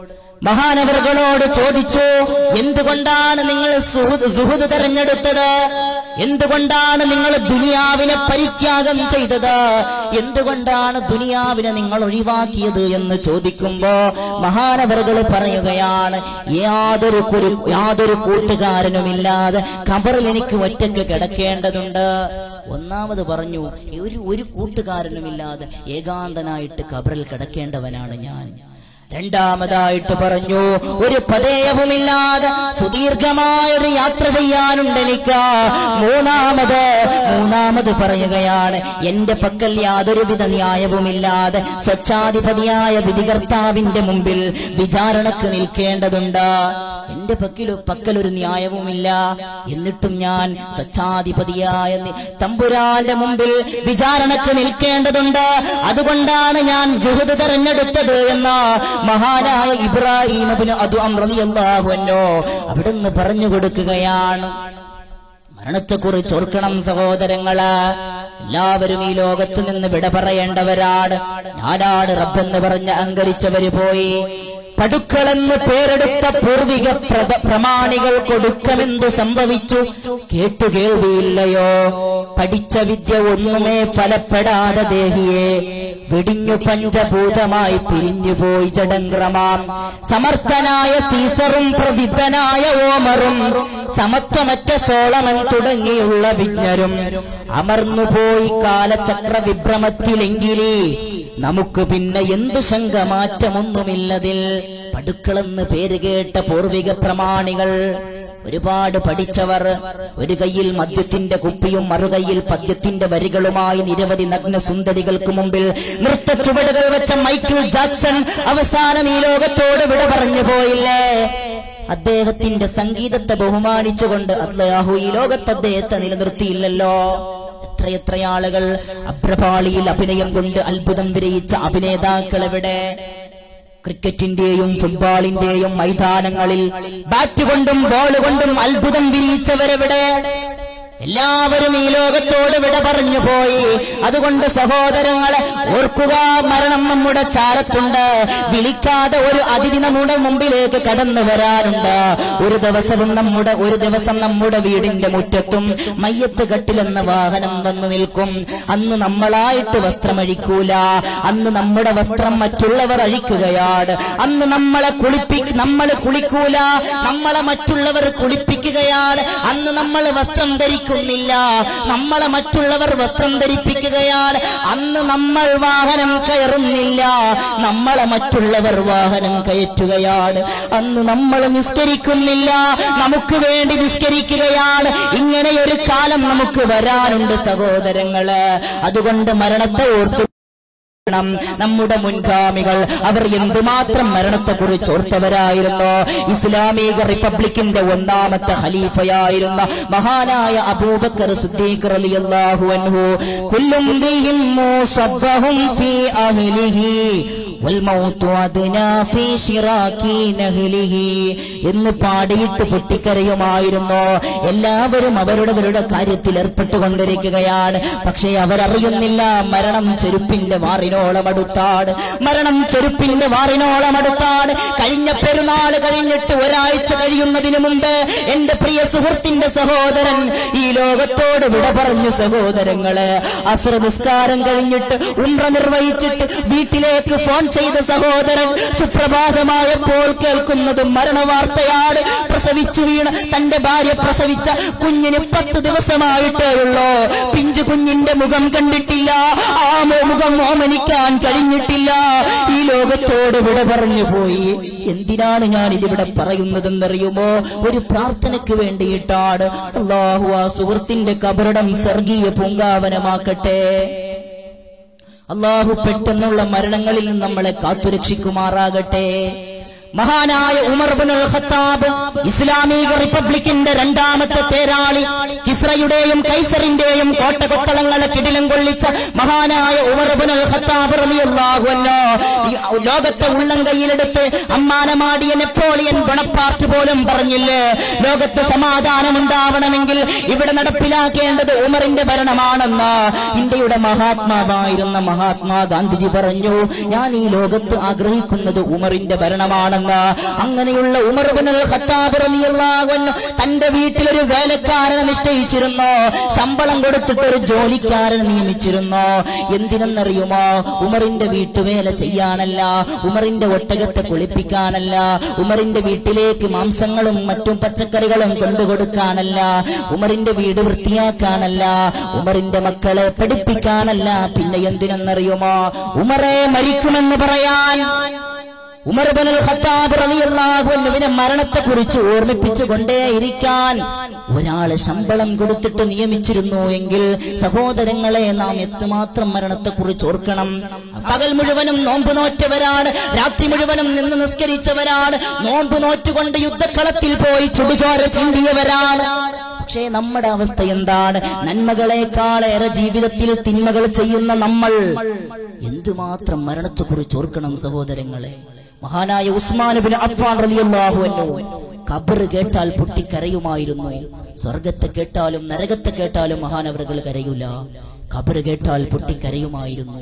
മഹാനവറുകളോട് ചോദിച്ചു, എന്തുകൊണ്ടാണ് നിങ്ങൾ സുഹുദ് തെരഞ്ഞെടുത്തത്? എന്തുകൊണ്ടാണ് നിങ്ങൾ ദുനിയാവിനെ പരിത്യാഗം ചെയ്തത്? എന്തുകൊണ്ടാണ് ദുനിയാവിനെ നിങ്ങൾ ഒഴിവാക്കിയത് എന്ന് ചോദിക്കുമ്പോ മഹാനവറുകൾ പറയുകയാണ്, യാതൊരു കുരു യാതൊരു കൂട്ടുകാരനുമില്ലാതെ ഖബറിൽ എനിക്ക് ഒറ്റയ്ക്ക് കിടക്കേണ്ടതുണ്ട്. ഒന്നാമത് പറഞ്ഞു, ഒരു ഒരു കൂട്ടുകാരനുമില്ലാതെ ഏകാന്തനായിട്ട് ഖബറിൽ കിടക്കേണ്ടവനാണ് ഞാൻ. രണ്ടാമതായിട്ട് പറഞ്ഞു, ഒരു പതേയവുമില്ലാതെ സുദീർഘമായൊരു യാത്ര ചെയ്യാനുണ്ട് എനിക്ക്. മൂന്നാമത് മൂന്നാമത് പറയുകയാണ്, എന്റെ പക്കൽ യാതൊരുവിധ ന്യായവുമില്ലാതെ സ്വച്ഛാധിപതിയായ വിധികർത്താവിന്റെ മുമ്പിൽ വിചാരണക്ക് നിൽക്കേണ്ടതുണ്ട്. എന്റെ പക്കൽ പക്കലൊരു ന്യായവുമില്ല, എന്നിട്ടും ഞാൻ സ്വച്ഛാധിപതിയായ തമ്പുരാന്റെ മുമ്പിൽ വിചാരണക്ക് നിൽക്കേണ്ടതുണ്ട്. അതുകൊണ്ടാണ് ഞാൻ സുഹൃദ് തെരഞ്ഞെടുത്തത് എന്ന മഹാനായ ഇബ്രാഹിം ഇബ്നു അദ്ഹം റളിയല്ലാഹു അൻഹു അവിടുന്ന് പറഞ്ഞു കൊടുക്കുകയാണ്. മരണത്തെക്കുറിച്ച് ഓർക്കണം സഹോദരങ്ങള്. എല്ലാവരും ഈ ലോകത്ത് നിന്ന് വിട പറയേണ്ടവരാണ്. ഞാനാണ് റബ്ബെന്ന് പറഞ്ഞ് അഹങ്കരിച്ചവര് പോയി. പടുക്കളെന്ന് പേരെടുത്ത പൂർവിക പ്രമാണികൾ കൊടുക്കമെന്തു സംഭവിച്ചു? കേട്ടുകേൾവിയില്ലയോ? പഠിച്ച വിദ്യ ഒന്നുമേ ഫലപ്പെടാതെ ദേഹിയെ വെടിഞ്ഞു പഞ്ചഭൂതമായി പിരിഞ്ഞുപോയി ജഡംഗ്രമാം. സമർത്ഥനായ സീസറും പ്രസിദ്ധനായ ഓമറും സമത്വമറ്റ സോളമൻ തുടങ്ങിയുള്ള വിജ്ഞരും അമർന്നുപോയി കാലചക്ര വിഭ്രമത്തിലെങ്കിലേ നമുക്ക് പിന്നെ എന്തു ശങ്ക മാറ്റമൊന്നുമില്ലതിൽ. പടുക്കളെന്ന് പേരുകേട്ട പൂർവിക പ്രമാണികൾ, ഒരുപാട് പഠിച്ചവർ, ഒരു കയ്യിൽ മദ്യത്തിന്റെ കുപ്പിയും മറുകൈയിൽ പദ്യത്തിന്റെ വരികളുമായി നിരവധി നഗ്ന സുന്ദരികൾക്ക് മുമ്പിൽ നൃത്ത ചുവടുകൾ വെച്ച മൈക്കിൾ ജാക്സൺ അവസാനം ഈ ലോകത്തോട് വിട പറഞ്ഞു പോയില്ലേ? അദ്ദേഹത്തിന്റെ സംഗീതത്തെ ബഹുമാനിച്ചുകൊണ്ട് അല്ലാഹു ഈ ലോകത്ത് അദ്ദേഹത്തെ നിലനിർത്തിയില്ലല്ലോ. എത്രയെത്ര ആളുകൾ അഭ്രപാളിയിൽ അഭിനയം കൊണ്ട് അത്ഭുതം വിരയിച്ച അഭിനേതാക്കൾ എവിടെ? ക്രിക്കറ്റിന്റെയും ഫുട്ബോളിന്റെയും മൈതാനങ്ങളിൽ ബാറ്റ് കൊണ്ടും ബോൾ കൊണ്ടും അത്ഭുതം വിരിയിച്ചവരെവിടെ? എല്ലാവരും ഈ ലോകത്തോട് വിട പറഞ്ഞു പോയി. അതുകൊണ്ട് സഹോദരങ്ങളെ ഓർക്കുക, മരണം നമ്മുടെ ചാരത്തുണ്ട്. വിളിക്കാതെ ഒരു അതിഥി നമ്മുടെ മുമ്പിലേക്ക് കടന്നു വരാറുണ്ട്. ഒരു ദിവസവും നമ്മുടെ ഒരു ദിവസം നമ്മുടെ വീടിന്റെ മുറ്റത്തും മയ്യത്ത് കട്ടിലെന്ന വാഹനം വന്നു നിൽക്കും. അന്ന് നമ്മളായിട്ട് വസ്ത്രമഴിക്കൂല, അന്ന് നമ്മുടെ വസ്ത്രം മറ്റുള്ളവർ അഴിക്കുകയാണ്. അന്ന് നമ്മളെ കുളിപ്പി നമ്മൾ കുളിക്കൂല, നമ്മളെ മറ്റുള്ളവർ കുളിപ്പിക്കുകയാണ്. അന്ന് നമ്മൾ വസ്ത്രം ധരിക്കും ില്ല നമ്മളെ മറ്റുള്ളവർ വസ്ത്രം ധരിപ്പിക്കുകയാണ്. അന്ന് നമ്മൾ വാഹനം കയറുന്നില്ല, നമ്മളെ മറ്റുള്ളവർ വാഹനം കയറ്റുകയാണ്. അന്ന് നമ്മൾ നിസ്കരിക്കുന്നില്ല, നമുക്ക് വേണ്ടി നിസ്കരിക്കുകയാണ്. ഇങ്ങനെയൊരു കാലം നമുക്ക് വരാനുണ്ട് സഹോദരങ്ങള്. അതുകൊണ്ട് മരണത്തെ ഓർത്തു നമ്മുടെ മുൻഗാമികൾ അവർ എന്തുമാത്രം മരണത്തെക്കുറിച്ച് ഓർത്തവരായിരുന്നു. ഇസ്ലാമിക റിപ്പബ്ലിക്കിന്റെ ഒന്നാമത്തെ ഖലീഫയായിരുന്ന മഹാനായ അബൂബക്കർ സിദ്ദീഖ് റളിയല്ലാഹു അൻഹു കുല്ലും ബിഹിം മുസഫഹും ഫീ അഹ്ലിഹി വൽ മൗതു അദ്നാ ഫീ ശിറാകി നഹ്ലിഹി എന്ന് പാടിയിട്ട് പൊട്ടിക്കരയുമായിരുന്നു. എല്ലാവരും അവരുടെവരുടെ കാര്യത്തിൽ ഏർപ്പെട്ടുകൊണ്ടിരിക്കുകയാണ്. പക്ഷേ അവരറിയുന്നില്ല മരണം ചെരുപ്പിന്റെ വാറിനോളം അടുത്താണ്. മരണം ചെരുപ്പിന്റെ വാറിനോളം അടുത്താണ്. കഴിഞ്ഞ പെരുന്നാൾ കഴിഞ്ഞിട്ട് ഒരാഴ്ച കഴിയുന്നതിന് മുമ്പ് എന്റെ പ്രിയ സുഹൃത്തിന്റെ സഹോദരൻ ഈ ലോകത്തോട് വിട പറഞ്ഞു. സഹോദരങ്ങളെ, അസ്ർ നിസ്കാരം കഴിഞ്ഞിട്ട് ഉംറ നിർവഹിച്ചിട്ട് വീട്ടിലേക്ക് ഫോൺ ചെയ്ത സഹോദരൻ സുപ്രഭാതമായപ്പോൾ കേൾക്കുന്നത് മരണവാർത്തയാണ്. പ്രസവിച്ചു വീണ തന്റെ ഭാര്യ പ്രസവിച്ച കുഞ്ഞിന് പത്ത് ദിവസമായിട്ടേ ഉള്ളൂ. പിഞ്ചു കുഞ്ഞിന്റെ മുഖം കണ്ടിട്ടില്ല, ആ മുഖം ഓമനിക്കാൻ കഴിഞ്ഞിട്ടില്ല. ഈ ലോകത്തോട് വിട പറഞ്ഞു പോയി. എന്തിനാണ് ഞാൻ ഇതിവിടെ പറയുന്നതെന്നറിയുമോ? ഒരു പ്രാർത്ഥനയ്ക്ക് വേണ്ടിയിട്ടാണ്. അല്ലാഹു ആ സുഹൃത്തിന്റെ ഖബറിടം സ്വർഗീയ പൂങ്കാവനമാക്കട്ടെ. അല്ലാഹു പെട്ടെന്നുള്ള മരണങ്ങളിൽ നിന്ന് നമ്മളെ കാത്തുരക്ഷിക്കുമാറാകട്ടെ. മഹാനായ ഉമർ ഇബ്നുൽ ഖത്താബ്, ഇസ്ലാമിക റിപ്പബ്ലിക്കിന്റെ രണ്ടാമത്തെ തേരാളി, കിസ്റയുടെയും കൈസറിന്റെയും കോട്ടകൊത്തളങ്ങളെ കിടിലം കൊള്ളിച്ച മഹാനായ ഉമർ ഇബ്നുൽ ഖത്താബ് റളിയല്ലാഹു അൻഹു ലോകത്തെ ഉള്ളം കൈയിലെടുത്ത് അമ്മാനമാടിയ നെപ്പോളിയൻ ബൊണപ്പാർട്ട് പോലും പറഞ്ഞില്ലേ, ലോകത്ത് സമാധാനം ഉണ്ടാവണമെങ്കിൽ ഇവിടെ നടപ്പിലാക്കേണ്ടത് ഉമറിന്റെ ഭരണമാണെന്ന്. ഇന്ത്യയുടെ മഹാത്മാവായിരുന്ന മഹാത്മാ ഗാന്ധിജി പറഞ്ഞു, ഞാൻ ഈ ലോകത്ത് ആഗ്രഹിക്കുന്നത് ഉമറിന്റെ ഭരണമാണ്. അങ്ങനെയുള്ള ഉമർ ഇബ്നുൽ ഖത്താബ് റളിയല്ലാഹു അൻഹു തന്റെ വീട്ടിലൊരു വേലക്കാരനെ നിശ്ചയിച്ചിരുന്നു. ശമ്പളം കൊടുത്തിട്ട് ഒരു ജോലിക്കാരനെ നിയമിച്ചിരുന്നു. എന്തിനെന്നറിയുമോ? ഉമറിന്റെ വീട്ടുവേല ചെയ്യാനല്ല, ഉമറിന്റെ ഒട്ടകത്തെ കുളിപ്പിക്കാനല്ല, ഉമറിന്റെ വീട്ടിലേക്ക് മാംസങ്ങളും മറ്റും പച്ചക്കറികളും കൊണ്ടുകൊടുക്കാനല്ല, ഉമറിന്റെ വീട് വൃത്തിയാക്കാനല്ല, ഉമറിന്റെ മക്കളെ പഠിപ്പിക്കാനല്ല. പിന്നെ എന്തിനെന്നറിയുമോ? ഉമറെ മരിക്കുമെന്ന് പറയാൻ. ഉമർ ഇബ്നുൽ ഖത്താബ് റളിയല്ലാഹു അൻഹുവിനെ മരണത്തെക്കുറിച്ച് ഓർമ്മിപ്പിച്ചുകൊണ്ടേയിരിക്കാൻ ഒരാളെ ശമ്പളം കൊടുത്തിട്ട് നിയമിച്ചിരുന്നു എങ്കിൽ സഹോദരങ്ങളെ, നാം എത്രമാത്രം മരണത്തെക്കുറിച്ച് ഓർക്കണം. പകൽ മുഴുവനും നോമ്പ് നോറ്റവരാണ്, രാത്രി മുഴുവനും നിന്ന് നിസ്കരിച്ചവരാണ്, നോമ്പ് നോറ്റുകൊണ്ട് യുദ്ധക്കളത്തിൽ പോയി ചുടുചോര ചിന്തിയവരാണ്. പക്ഷേ നമ്മുടെ അവസ്ഥ എന്താണ്? നന്മകളെക്കാളേറെ ജീവിതത്തിൽ തിന്മകൾ ചെയ്യുന്ന നമ്മൾ എന്തുമാത്രം മരണത്തെക്കുറിച്ച് ഓർക്കണം സഹോദരങ്ങളെ. മഹാനായ ഉസ്മാൻ ഇബ്നു അഫ്ഫാൻ റളിയല്ലാഹു അൻഹു ഖബർ കേട്ടാൽ പൊട്ടിക്കരയുമായിരുന്നു. സ്വർഗത്തെ കേട്ടാലും നരകത്തെ കേട്ടാലും മഹാനവറുകൾ കരയൂല, ഖബർ കേട്ടാൽ പൊട്ടിക്കരയുമായിരുന്നു.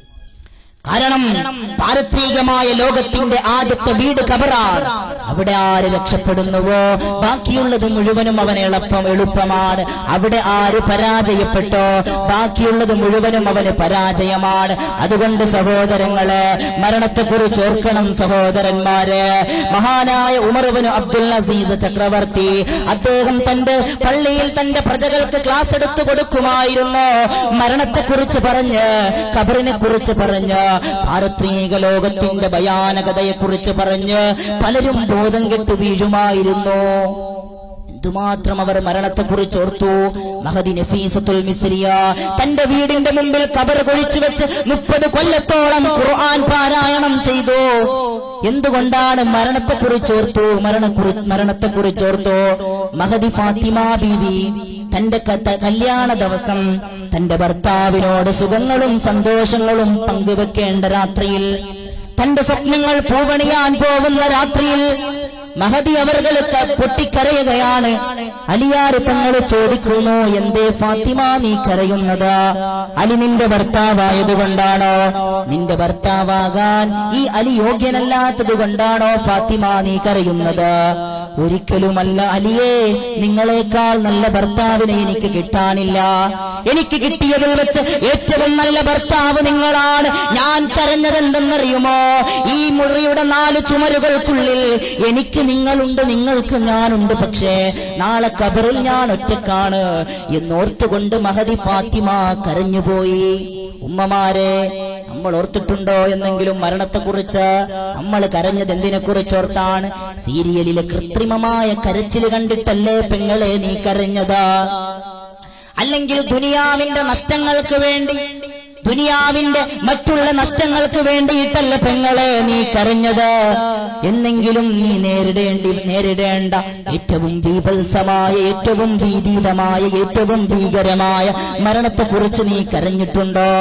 കാരണം പാരത്രികമായ ലോകത്തിന്റെ ആദ്യത്തെ വീട് ഖബറാണ്. അവിടെ ആര് രക്ഷപ്പെടുന്നുവോ ബാക്കിയുള്ളത് മുഴുവനും അവന് എളുപ്പം എളുപ്പമാണ്. അവിടെ ആര് പരാജയപ്പെട്ടോ ബാക്കിയുള്ളത് മുഴുവനും അവന് പരാജയമാണ്. അതുകൊണ്ട് സഹോദരങ്ങളെ, മരണത്തെക്കുറിച്ച് ഓർക്കണം സഹോദരന്മാരെ. മഹാനായ ഉമർ ഇബ്നു അബ്ദുൽ അസീസ് ചക്രവർത്തി, അദ്ദേഹം തന്റെ പള്ളിയിൽ തന്റെ പ്രജകൾക്ക് ക്ലാസ് എടുത്തു കൊടുക്കുമായിരുന്നു. മരണത്തെക്കുറിച്ച് പറഞ്ഞ്, ഖബറിനെ കുറിച്ച് പറഞ്ഞ്, പാരത്രിക ലോകത്തിന്റെ ഭയാനകതയെക്കുറിച്ച് പറഞ്ഞ് പലരും ബോധം കെട്ടു വീഴുമായിരുന്നു. എന്തുമാത്രം അവർ മരണത്തെക്കുറിച്ച് ഓർത്തു. മഹദി നഫീസത്തുൽ മിസ്രിയ തന്റെ വീടിന്റെ മുമ്പിൽ ഖബർ കുഴിച്ചു വെച്ച് മുപ്പത് കൊല്ലത്തോളം ഖുർആൻ പാരായണം ചെയ്തു. എന്തുകൊണ്ടാണ്? മരണത്തെക്കുറിച്ച് ഓർത്തു. മരണക്കുറിച്ച് മരണത്തെക്കുറിച്ച് ഓർത്തു. മഹദി ഫാത്തിമ ബീവി തന്റെ കല്യാണ ദിവസം തന്റെ ഭർത്താവിനോട് സുഖങ്ങളും സന്തോഷങ്ങളും പങ്കുവെക്കേണ്ട രാത്രിയിൽ, തന്റെ സ്വപ്നങ്ങൾ പൂവണിയാൻ പോകുന്ന രാത്രിയിൽ മഹദി അവർക്ക് പൊട്ടിക്കരയുകയാണ്. അലിയാർ തങ്ങൾ ചോദിക്കുന്നു, എന്തേ ഫാത്തിമ നീ കരയുന്നത്? അലി നിന്റെ ഭർത്താവായതുകൊണ്ടാണോ? നിന്റെ ഭർത്താവാകാൻ ഈ അലി യോഗ്യനല്ലാത്തത് കൊണ്ടാണോ ഫാത്തിമ നീ കരയുന്നത്? ഒരിക്കലുമല്ല അലിയേ, നിങ്ങളെക്കാൾ നല്ല ഭർത്താവിനെ എനിക്ക് കിട്ടാനില്ല. എനിക്ക് കിട്ടിയതിൽ വെച്ച് ഏറ്റവും നല്ല ഭർത്താവ് നിങ്ങളാണ്. ഞാൻ കരഞ്ഞതെന്തെന്നറിയുമോ? ഈ മുറിയുടെ നാല് ചുമരുകൾക്കുള്ളിൽ എനിക്ക് നിങ്ങളുണ്ട്, നിങ്ങൾക്ക് ഞാനുണ്ട്. പക്ഷേ നാളെ ഖബറിൽ ഞാൻ ഒറ്റക്കാണ് എന്നോർത്തുകൊണ്ട് മഹദി ഫാത്തിമ കരഞ്ഞുപോയി. ഉമ്മമാരെ, നമ്മൾ ഓർത്തിട്ടുണ്ടോ എന്നെങ്കിലും മരണത്തെക്കുറിച്ച്? നമ്മൾ കരഞ്ഞത് എന്തിനെ കുറിച്ചോർത്താണ്? സീരിയലിലെ കൃത്രിമമായ കരച്ചിൽ കണ്ടിട്ടല്ലേ പെങ്ങളെ നീ കരഞ്ഞത്? അല്ലെങ്കിൽ ദുനിയാവിന്റെ നഷ്ടങ്ങൾക്ക് വേണ്ടി, ദുനിയാവിന്റെ മറ്റുള്ള നഷ്ടങ്ങൾക്ക് വേണ്ടിയിട്ടല്ല പെങ്ങളെ നീ കരഞ്ഞത്? എന്നെങ്കിലും നീ നേരിടേണ്ടി നേരിടേണ്ട ഏറ്റവും ബീഭത്സമായ, ഏറ്റവും ഭീതിതമായ, ഏറ്റവും ഭീകരമായ മരണത്തെക്കുറിച്ച് നീ കരഞ്ഞിട്ടുണ്ടോ?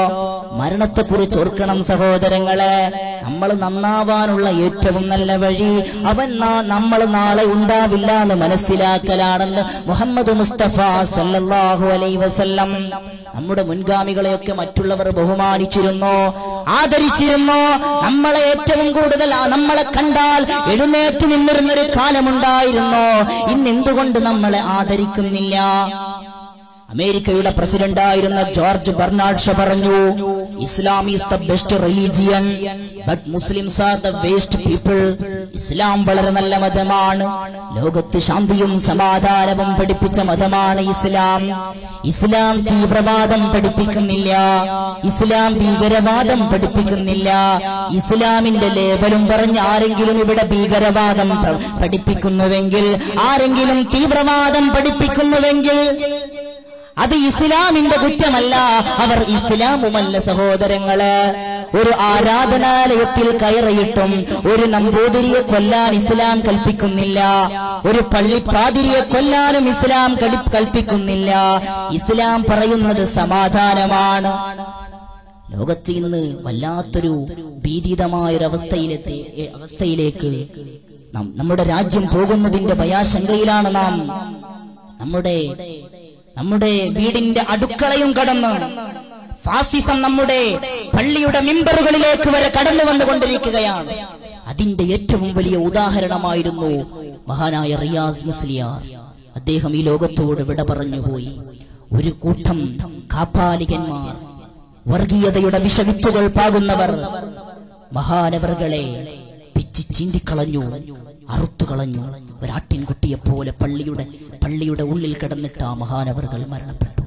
മരണത്തെക്കുറിച്ച് ഓർക്കണം സഹോദരങ്ങളെ. നമ്മൾ നന്നാവാനുള്ള ഏറ്റവും നല്ല വഴി അവൻ നമ്മൾ നാളെ ഉണ്ടാവില്ല എന്ന് മനസ്സിലാക്കലാണെന്ന് മുഹമ്മദ് മുസ്തഫ സല്ലല്ലാഹു അലൈഹി വസല്ലം. നമ്മുടെ മുൻഗാമികളെയൊക്കെ മറ്റുള്ളവർ ബഹുമാനിച്ചിരുന്നു, ആദരിച്ചിരുന്നു. നമ്മളെ ഏറ്റവും കൂടുതൽ നമ്മളെ കണ്ടാൽ എഴുന്നേറ്റ് നിന്നിരുന്നൊരു കാലമുണ്ടായിരുന്നു. ഇന്നെന്തുകൊണ്ട് നമ്മളെ ആദരിക്കുന്നില്ല? അമേരിക്കയുടെ പ്രസിഡന്റായിരുന്ന ജോർജ് ബെർണാഡ് ഷോ പറഞ്ഞു, Islam is the best religion but Muslims are the waste people. ഇസ്ലാം വളരെ നല്ല മതമാണ്, ലോകത്ത് ശാന്തിയും സമാധാനവും പഠിപ്പിച്ച മതമാണ് ഇസ്ലാം. ഇസ്ലാം തീവ്രവാദം പഠിപ്പിക്കുന്നില്ല, ഇസ്ലാം ഭീകരവാദം പഠിപ്പിക്കുന്നില്ല. ഇസ്ലാമിന്റെ ലേബലും പറഞ്ഞ് ആരെങ്കിലും ഇവിടെ ഭീകരവാദം പഠിപ്പിക്കുന്നുവെങ്കിൽ, ആരെങ്കിലും തീവ്രവാദം പഠിപ്പിക്കുന്നുവെങ്കിൽ അത് ഇസ്ലാമിന്റെ കുറ്റമല്ല, അവർ ഇസ്ലാമുമല്ല സഹോദരങ്ങളെ. ഒരു ആരാധനാലയത്തിൽ കയറിയിട്ടും ഒരു നമ്പൂതിരിയെ കൊല്ലാൻ ഇസ്ലാം കൽപ്പിക്കുന്നില്ല, ഒരു പള്ളിപ്പാതിരിയെ കൊല്ലാനും ഇസ്ലാം കൽപ്പിക്കുന്നില്ല. ഇസ്ലാം പറയുന്നത് സമാധാനമാണ്. ലോകത്ത് ഇന്ന് വല്ലാത്തൊരു ഭീതിതമായൊരവസ്ഥയിലെത്തി അവസ്ഥയിലേക്ക് നമ്മുടെ രാജ്യം പോകുന്നതിന്റെ ഭയാശങ്കയിലാണ് നാം. നമ്മുടെ നമ്മുടെ വീടിന്റെ അടുക്കളയും കടന്ന് ഫാസിസം നമ്മുടെ പള്ളിയുടെ മിമ്പറുകളിലേക്ക് വരെ കടന്നു വന്നുകൊണ്ടിരിക്കുകയാണ്. അതിന്റെ ഏറ്റവും വലിയ ഉദാഹരണമായിരുന്നു മഹാനായ റിയാസ് മുസ്ലിയാർ. അദ്ദേഹം ഈ ലോകത്തോട് വിട പറഞ്ഞുപോയി. ഒരു കൂട്ടം കാപ്പാലികന്മാർ, വർഗീയതയുടെ വിഷവിത്തുകൾ പാകുന്നവർ മഹാനവറുകളെ പിച്ചി ചീന്തിക്കളഞ്ഞു, അറുത്തുകളഞ്ഞു. ഒരാട്ടിൻകുട്ടിയെ പോലെ പള്ളിയുടെ പള്ളിയുടെ ഉള്ളിൽ കിടന്നിട്ട് ആ മഹാനവറുകൾ മരണപ്പെട്ടു.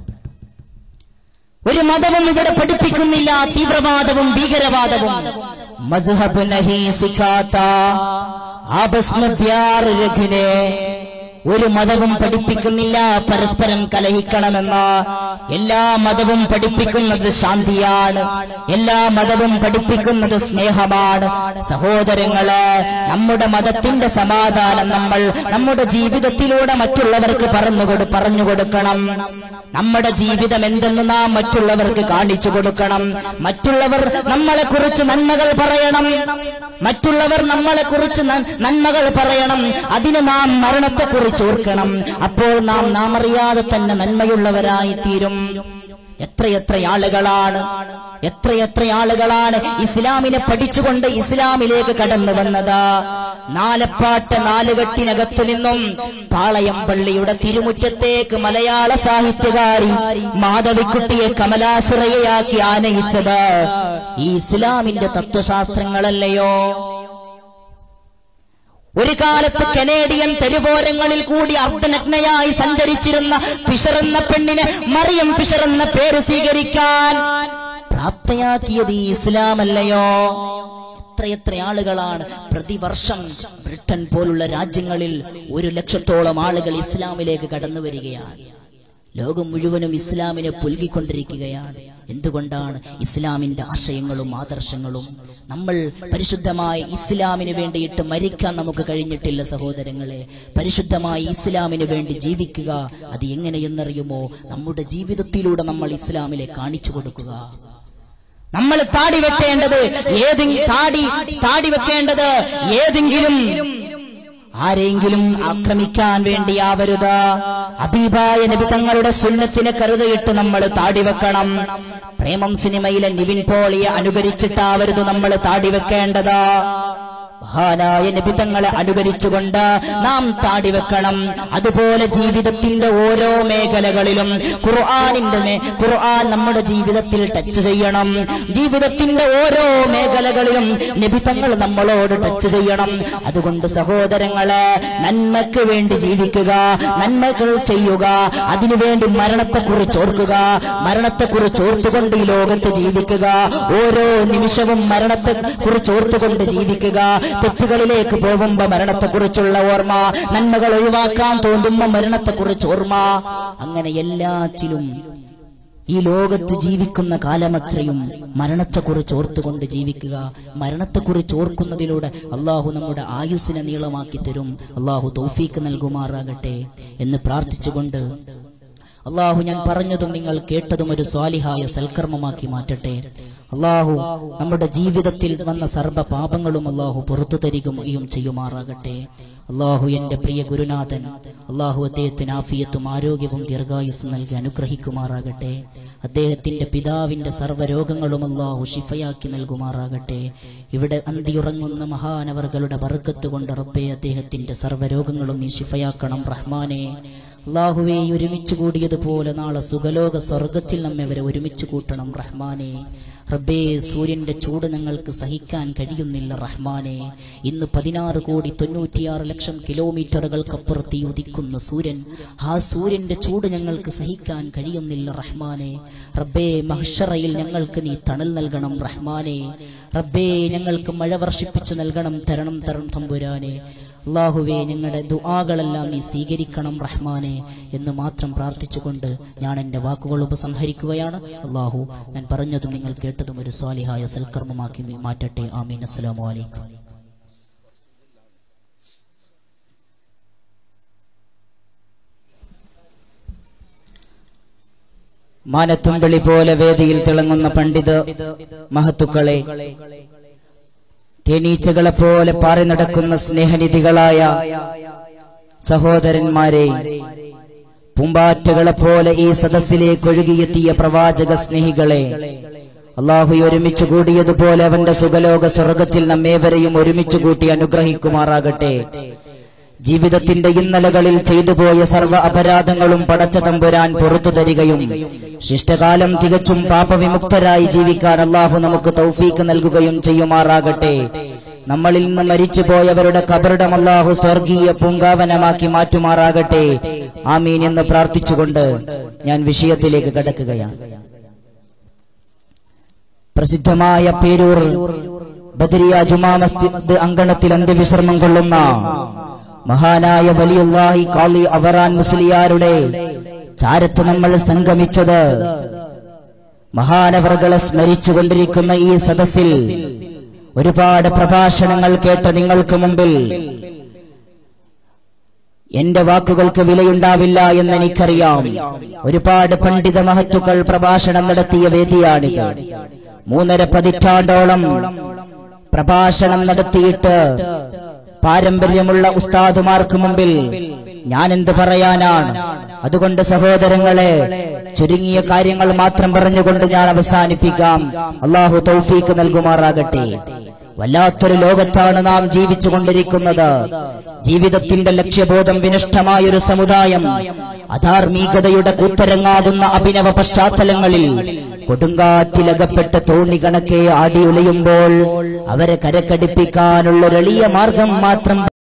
ഒരു മതവും ഇവിടെ പഠിപ്പിക്കുന്നില്ല തീവ്രവാദവും ഭീകരവാദവും. മസ്ഹബ് നഹീ സിഖാതാ ആപസ് മേ പ്യാർ രഖ്നെ. ഒരു മതവും പഠിപ്പിക്കുന്നില്ല പരസ്പരം കലഹിക്കണമെന്ന്. എല്ലാ മതവും പഠിപ്പിക്കുന്നത് ശാന്തിയാണ്, എല്ലാ മതവും പഠിപ്പിക്കുന്നത് സ്നേഹമാണ്. സഹോദരങ്ങളെ, നമ്മുടെ മതത്തിന്റെ സമാധാനം നമ്മൾ നമ്മുടെ ജീവിതത്തിലൂടെ മറ്റുള്ളവർക്ക് പറഞ്ഞുകൊടു പറഞ്ഞു കൊടുക്കണം. നമ്മുടെ ജീവിതം എന്തെന്ന് നാം മറ്റുള്ളവർക്ക് കാണിച്ചു കൊടുക്കണം. മറ്റുള്ളവർ നമ്മളെ കുറിച്ച് നന്മകൾ പറയണം, മറ്റുള്ളവർ നമ്മളെ കുറിച്ച് നന്മകൾ പറയണം. അതിന് നാം മരണത്തെക്കുറിച്ച് ഓർക്കണം. അപ്പോൾ നാം നാം അറിയാതെ തന്നെ നന്മയുള്ളവരായി തീരും. എത്രയെത്ര ആളുകളാണ് എത്രയെത്ര ആളുകളാണ് ഇസ്ലാമിനെ പഠിച്ചുകൊണ്ട് ഇസ്ലാമിലേക്ക് കടന്നു വന്നത്. നാലപ്പാട്ട് നാലുകെട്ടിനകത്തു നിന്നും പാളയം പള്ളിയുടെ തിരുമുറ്റത്തേക്ക് മലയാള സാഹിത്യകാരി മാധവിക്കുട്ടിയെ കമലാസുരയാക്കി ആനയിച്ചത് ഈ ഇസ്ലാമിന്റെ തത്വശാസ്ത്രങ്ങളല്ലയോ? ഒരു കാലത്ത് കനേഡിയൻ തെരുവോരങ്ങളിൽ കൂടി അർദ്ധനഗ്നയായി സഞ്ചരിച്ചിരുന്ന ഫിഷർ എന്ന പെണ്ണിനെ മറിയം ഫിഷർ എന്ന പേര് സ്വീകരിക്കാൻ പ്രാപ്തയാക്കിയത് ഈ ഇസ്ലാമല്ലയോ? എത്രയെത്ര ആളുകളാണ് പ്രതിവർഷം ബ്രിട്ടൻ പോലുള്ള രാജ്യങ്ങളിൽ ഒരു ലക്ഷത്തോളം ആളുകൾ ഇസ്ലാമിലേക്ക് കടന്നു വരികയാണ്. ലോകം മുഴുവനും ഇസ്ലാമിനെ പുൽകിക്കൊണ്ടിരിക്കുകയാണ്. എന്തുകൊണ്ടാണ്? ഇസ്ലാമിന്റെ ആശയങ്ങളും ആദർശങ്ങളും. നമ്മൾ പരിശുദ്ധമായ ഇസ്ലാമിന് വേണ്ടിയിട്ട് മരിക്കാൻ നമുക്ക് കഴിഞ്ഞിട്ടില്ല സഹോദരങ്ങളെ. പരിശുദ്ധമായ ഇസ്ലാമിന് വേണ്ടി ജീവിക്കുക, അത് എങ്ങനെയെന്നറിയുമോ? നമ്മുടെ ജീവിതത്തിലൂടെ നമ്മൾ ഇസ്ലാമിലെ കാണിച്ചു കൊടുക്കുക. നമ്മൾ താടി വെക്കേണ്ടത് ഏതെങ്കിലും താടി താടി വെക്കേണ്ടത് ഏതെങ്കിലും ആരെങ്കിലും ആക്രമിക്കാൻ വേണ്ടിയാവരുത്. ഹബീബായ നബി തങ്ങളുടെ സുന്നത്തിനെ കരുതയിട്ട് നമ്മൾ താടി വെക്കണം. പ്രേമം സിനിമയിലെ നിവിൻ പോളിയെ അനുകരിച്ചിട്ടാവരുത് നമ്മൾ താടി വെക്കേണ്ടത്. മഹാനായ നബി തങ്ങളെ അനുകരിച്ചുകൊണ്ട് നാം താടി വെക്കണം. അതുപോലെ ജീവിതത്തിന്റെ ഓരോ മേഖലകളിലും ഖുർആനിന്റെ ഖുർആൻ നമ്മുടെ ജീവിതത്തിൽ ടച്ച് ചെയ്യണം. ജീവിതത്തിന്റെ ഓരോ മേഖലകളിലും നബി തങ്ങൾ നമ്മളോട് ടച്ച് ചെയ്യണം. അതുകൊണ്ട് സഹോദരങ്ങളെ, നന്മയ്ക്ക് വേണ്ടി ജീവിക്കുക, നന്മകൾ ചെയ്യുക, അതിനുവേണ്ടി മരണത്തെക്കുറിച്ച് ഓർക്കുക. മരണത്തെക്കുറിച്ച് ഓർത്തുകൊണ്ട് ഈ ലോകത്ത് ജീവിക്കുക. ഓരോ നിമിഷവും മരണത്തെക്കുറിച്ച് ഓർത്തുകൊണ്ട് ജീവിക്കുക. തെറ്റുകളിലേക്ക് പോകുമ്പോ മരണത്തെക്കുറിച്ചുള്ള ഓർമ്മ, നന്മകൾ ഒഴിവാക്കാൻ തോന്നുമ്പോ മരണത്തെക്കുറിച്ച് ഓർമ്മ. അങ്ങനെ എല്ലാറ്റിലും ഈ ലോകത്ത് ജീവിക്കുന്ന കാലമത്രയും മരണത്തെക്കുറിച്ച് ഓർത്തുകൊണ്ട് ജീവിക്കുക. മരണത്തെക്കുറിച്ച് ഓർക്കുന്നതിലൂടെ അള്ളാഹു നമ്മുടെ ആയുസ്സിനെ നീളമാക്കി തരും. അള്ളാഹു തൗഫീക്ക് നൽകുമാറാകട്ടെ എന്ന് പ്രാർത്ഥിച്ചുകൊണ്ട് അള്ളാഹു ഞാൻ പറഞ്ഞതും നിങ്ങൾ കേട്ടതും ഒരു സ്വാലിഹായ സൽക്കർമ്മമാക്കി മാറ്റട്ടെ. അള്ളാഹു നമ്മുടെ ജീവിതത്തിൽ വന്ന സർവ്വ പാപങ്ങളും അള്ളാഹു പുറത്തു തരികയും ചെയ്യുമാറാകട്ടെ. അള്ളാഹു എന്റെ പ്രിയ ഗുരുനാഥൻ അള്ളാഹു അദ്ദേഹത്തിന് ആഫിയത്തും ആരോഗ്യവും ദീർഘായുസ്സും നൽകി അനുഗ്രഹിക്കുമാറാകട്ടെ. അദ്ദേഹത്തിന്റെ പിതാവിന്റെ സർവ്വരോഗങ്ങളും അള്ളാഹു ശിഫയാക്കി നൽകുമാറാകട്ടെ. ഇവിടെ അന്തിയുറങ്ങുന്ന മഹാനവറുകളുടെ ബർക്കത്ത് കൊണ്ട് റബ്ബേ അദ്ദേഹത്തിന്റെ സർവ്വരോഗങ്ങളും നീ ശിഫയാക്കണം റഹ്മാനെ. അള്ളാഹുവേ ഒരുമിച്ച് കൂടിയതുപോലെ നാളെ സുഖലോക സ്വർഗത്തിൽ നമ്മെ വരെ ഒരുമിച്ച് കൂട്ടണം റഹ്മാനെ. റബ്ബേ സൂര്യന്റെ ചൂട് ഞങ്ങൾക്ക് സഹിക്കാൻ കഴിയുന്നില്ല റഹ്മാനെ. ഇന്ന് പതിനാറ് കോടി തൊണ്ണൂറ്റിയാറ് ലക്ഷം കിലോമീറ്ററുകൾക്കപ്പുറത്ത് ഉദിക്കുന്ന സൂര്യൻ, ആ സൂര്യന്റെ ചൂട് ഞങ്ങൾക്ക് സഹിക്കാൻ കഴിയുന്നില്ല റഹ്മാനെ. റബ്ബേ മഹ്ശറയിൽ ഞങ്ങൾക്ക് നീ തണൽ നൽകണം റഹ്മാനെ. റബ്ബേ ഞങ്ങൾക്ക് മഴ വർഷിപ്പിച്ചു നൽകണം തരണം തരണം തമ്പുരാനെ. അള്ളാഹുവേ ഞങ്ങളുടെ ദുആകളെല്ലാം നീ സ്വീകരിക്കണം റഹ്മാനെ എന്ന് മാത്രം പ്രാർത്ഥിച്ചുകൊണ്ട് ഞാൻ എൻ്റെ വാക്കുകൾ ഉപസംഹരിക്കുകയാണ്. അള്ളാഹു ഞാൻ പറഞ്ഞതും നിങ്ങൾ കേട്ടതും ഒരു സ്വാലിഹായ സൽക്കർമ്മമാക്കി മാറ്റട്ടെ. ആമീൻ. അസ്സലാമു അലൈക്കും. മാനത്തുമ്പിളി പോലെ വേദിയിൽ തിളങ്ങുന്ന പണ്ഡിത മഹത്തുക്കളെ, തേനീച്ചകളെ പോലെ പാറി നടക്കുന്ന സ്നേഹനിധികളായ സഹോദരന്മാരെ, പൂമ്പാറ്റകളെ പോലെ ഈ സദസ്സിലേക്ക് ഒഴുകിയെത്തിയ പ്രവാചക സ്നേഹികളെ, അള്ളാഹു ഒരുമിച്ച് കൂടിയതുപോലെ അവന്റെ സുഖലോക സ്വർഗത്തിൽ നമ്മേവരെയും ഒരുമിച്ച് കൂട്ടി അനുഗ്രഹിക്കുമാറാകട്ടെ. ജീവിതത്തിന്റെ ഇന്നലകളിൽ ചെയ്തുപോയ സർവ്വ അപരാധങ്ങളും പടച്ച തമ്പുരാൻ പുറത്തു തരികയും ശിഷ്ടകാലം തികച്ചും പാപവിമുക്തരായി ജീവിക്കാൻ അള്ളാഹു നമുക്ക് തൗഫീക്ക് നൽകുകയും ചെയ്യുമാറാകട്ടെ. നമ്മളിൽ നിന്ന് മരിച്ചുപോയവരുടെ ഖബറിടം അള്ളാഹു സ്വർഗീയ പൂങ്കാവനമാക്കി മാറ്റുമാറാകട്ടെ. ആമീൻ എന്ന് പ്രാർത്ഥിച്ചുകൊണ്ട് ഞാൻ വിഷയത്തിലേക്ക് കടക്കുകയാണ്. പ്രസിദ്ധമായ പേരൂർ ബദരിയ ജുമാ മസ്ജിദ് അങ്കണത്തിൽ അന്ത്യവിശ്രമം കൊള്ളുന്ന മഹാനായ വലിയുല്ലാഹി ഖാളി അവറാൻ മുസ്ലിയാരുടെ ചാരത്ത് നമ്മൾ സംഗമിച്ചത് മഹാനവറുകളെ സ്മരിച്ചുകൊണ്ടിരിക്കുന്ന ഈ സദസ്സിൽ ഒരുപാട് പ്രഭാഷണങ്ങൾ കേട്ട നിങ്ങൾക്ക് മുമ്പിൽ എന്റെ വാക്കുകൾക്ക് വിലയുണ്ടാവില്ല എന്ന് എനിക്കറിയാം. ഒരുപാട് പണ്ഡിത മഹത്തുക്കൾ പ്രഭാഷണം നടത്തിയ വേദിയാണിത്. മൂന്നര പതിറ്റാണ്ടോളം പ്രഭാഷണം നടത്തിയിട്ട് പാരമ്പര്യമുള്ള ഉസ്താദുമാർക്ക് മുമ്പിൽ ഞാൻ എന്ത് പറയാനാണ്? അതുകൊണ്ട് സഹോദരങ്ങളെ, ചുരുങ്ങിയ കാര്യങ്ങൾ മാത്രം പറഞ്ഞുകൊണ്ട് ഞാൻ അവസാനിപ്പിക്കാം. അള്ളാഹു തൗഫീക്ക് നൽകുമാറാകട്ടെ. വല്ലാത്തൊരു ലോകത്താണ് നാം ജീവിച്ചു കൊണ്ടിരിക്കുന്നത്. ജീവിതത്തിന്റെ ലക്ഷ്യബോധം വിനഷ്ടമായൊരു സമുദായം അധാർമികതയുടെ കൂത്തരങ്ങാകുന്ന അഭിനവ പശ്ചാത്തലങ്ങളിൽ കൊടുങ്കാറ്റിലകപ്പെട്ട തോണി കണക്കെ ആടി ഉലയുമ്പോൾ അവരെ കരക്കടിപ്പിക്കാനുള്ള എളിയ മാർഗം മാത്രം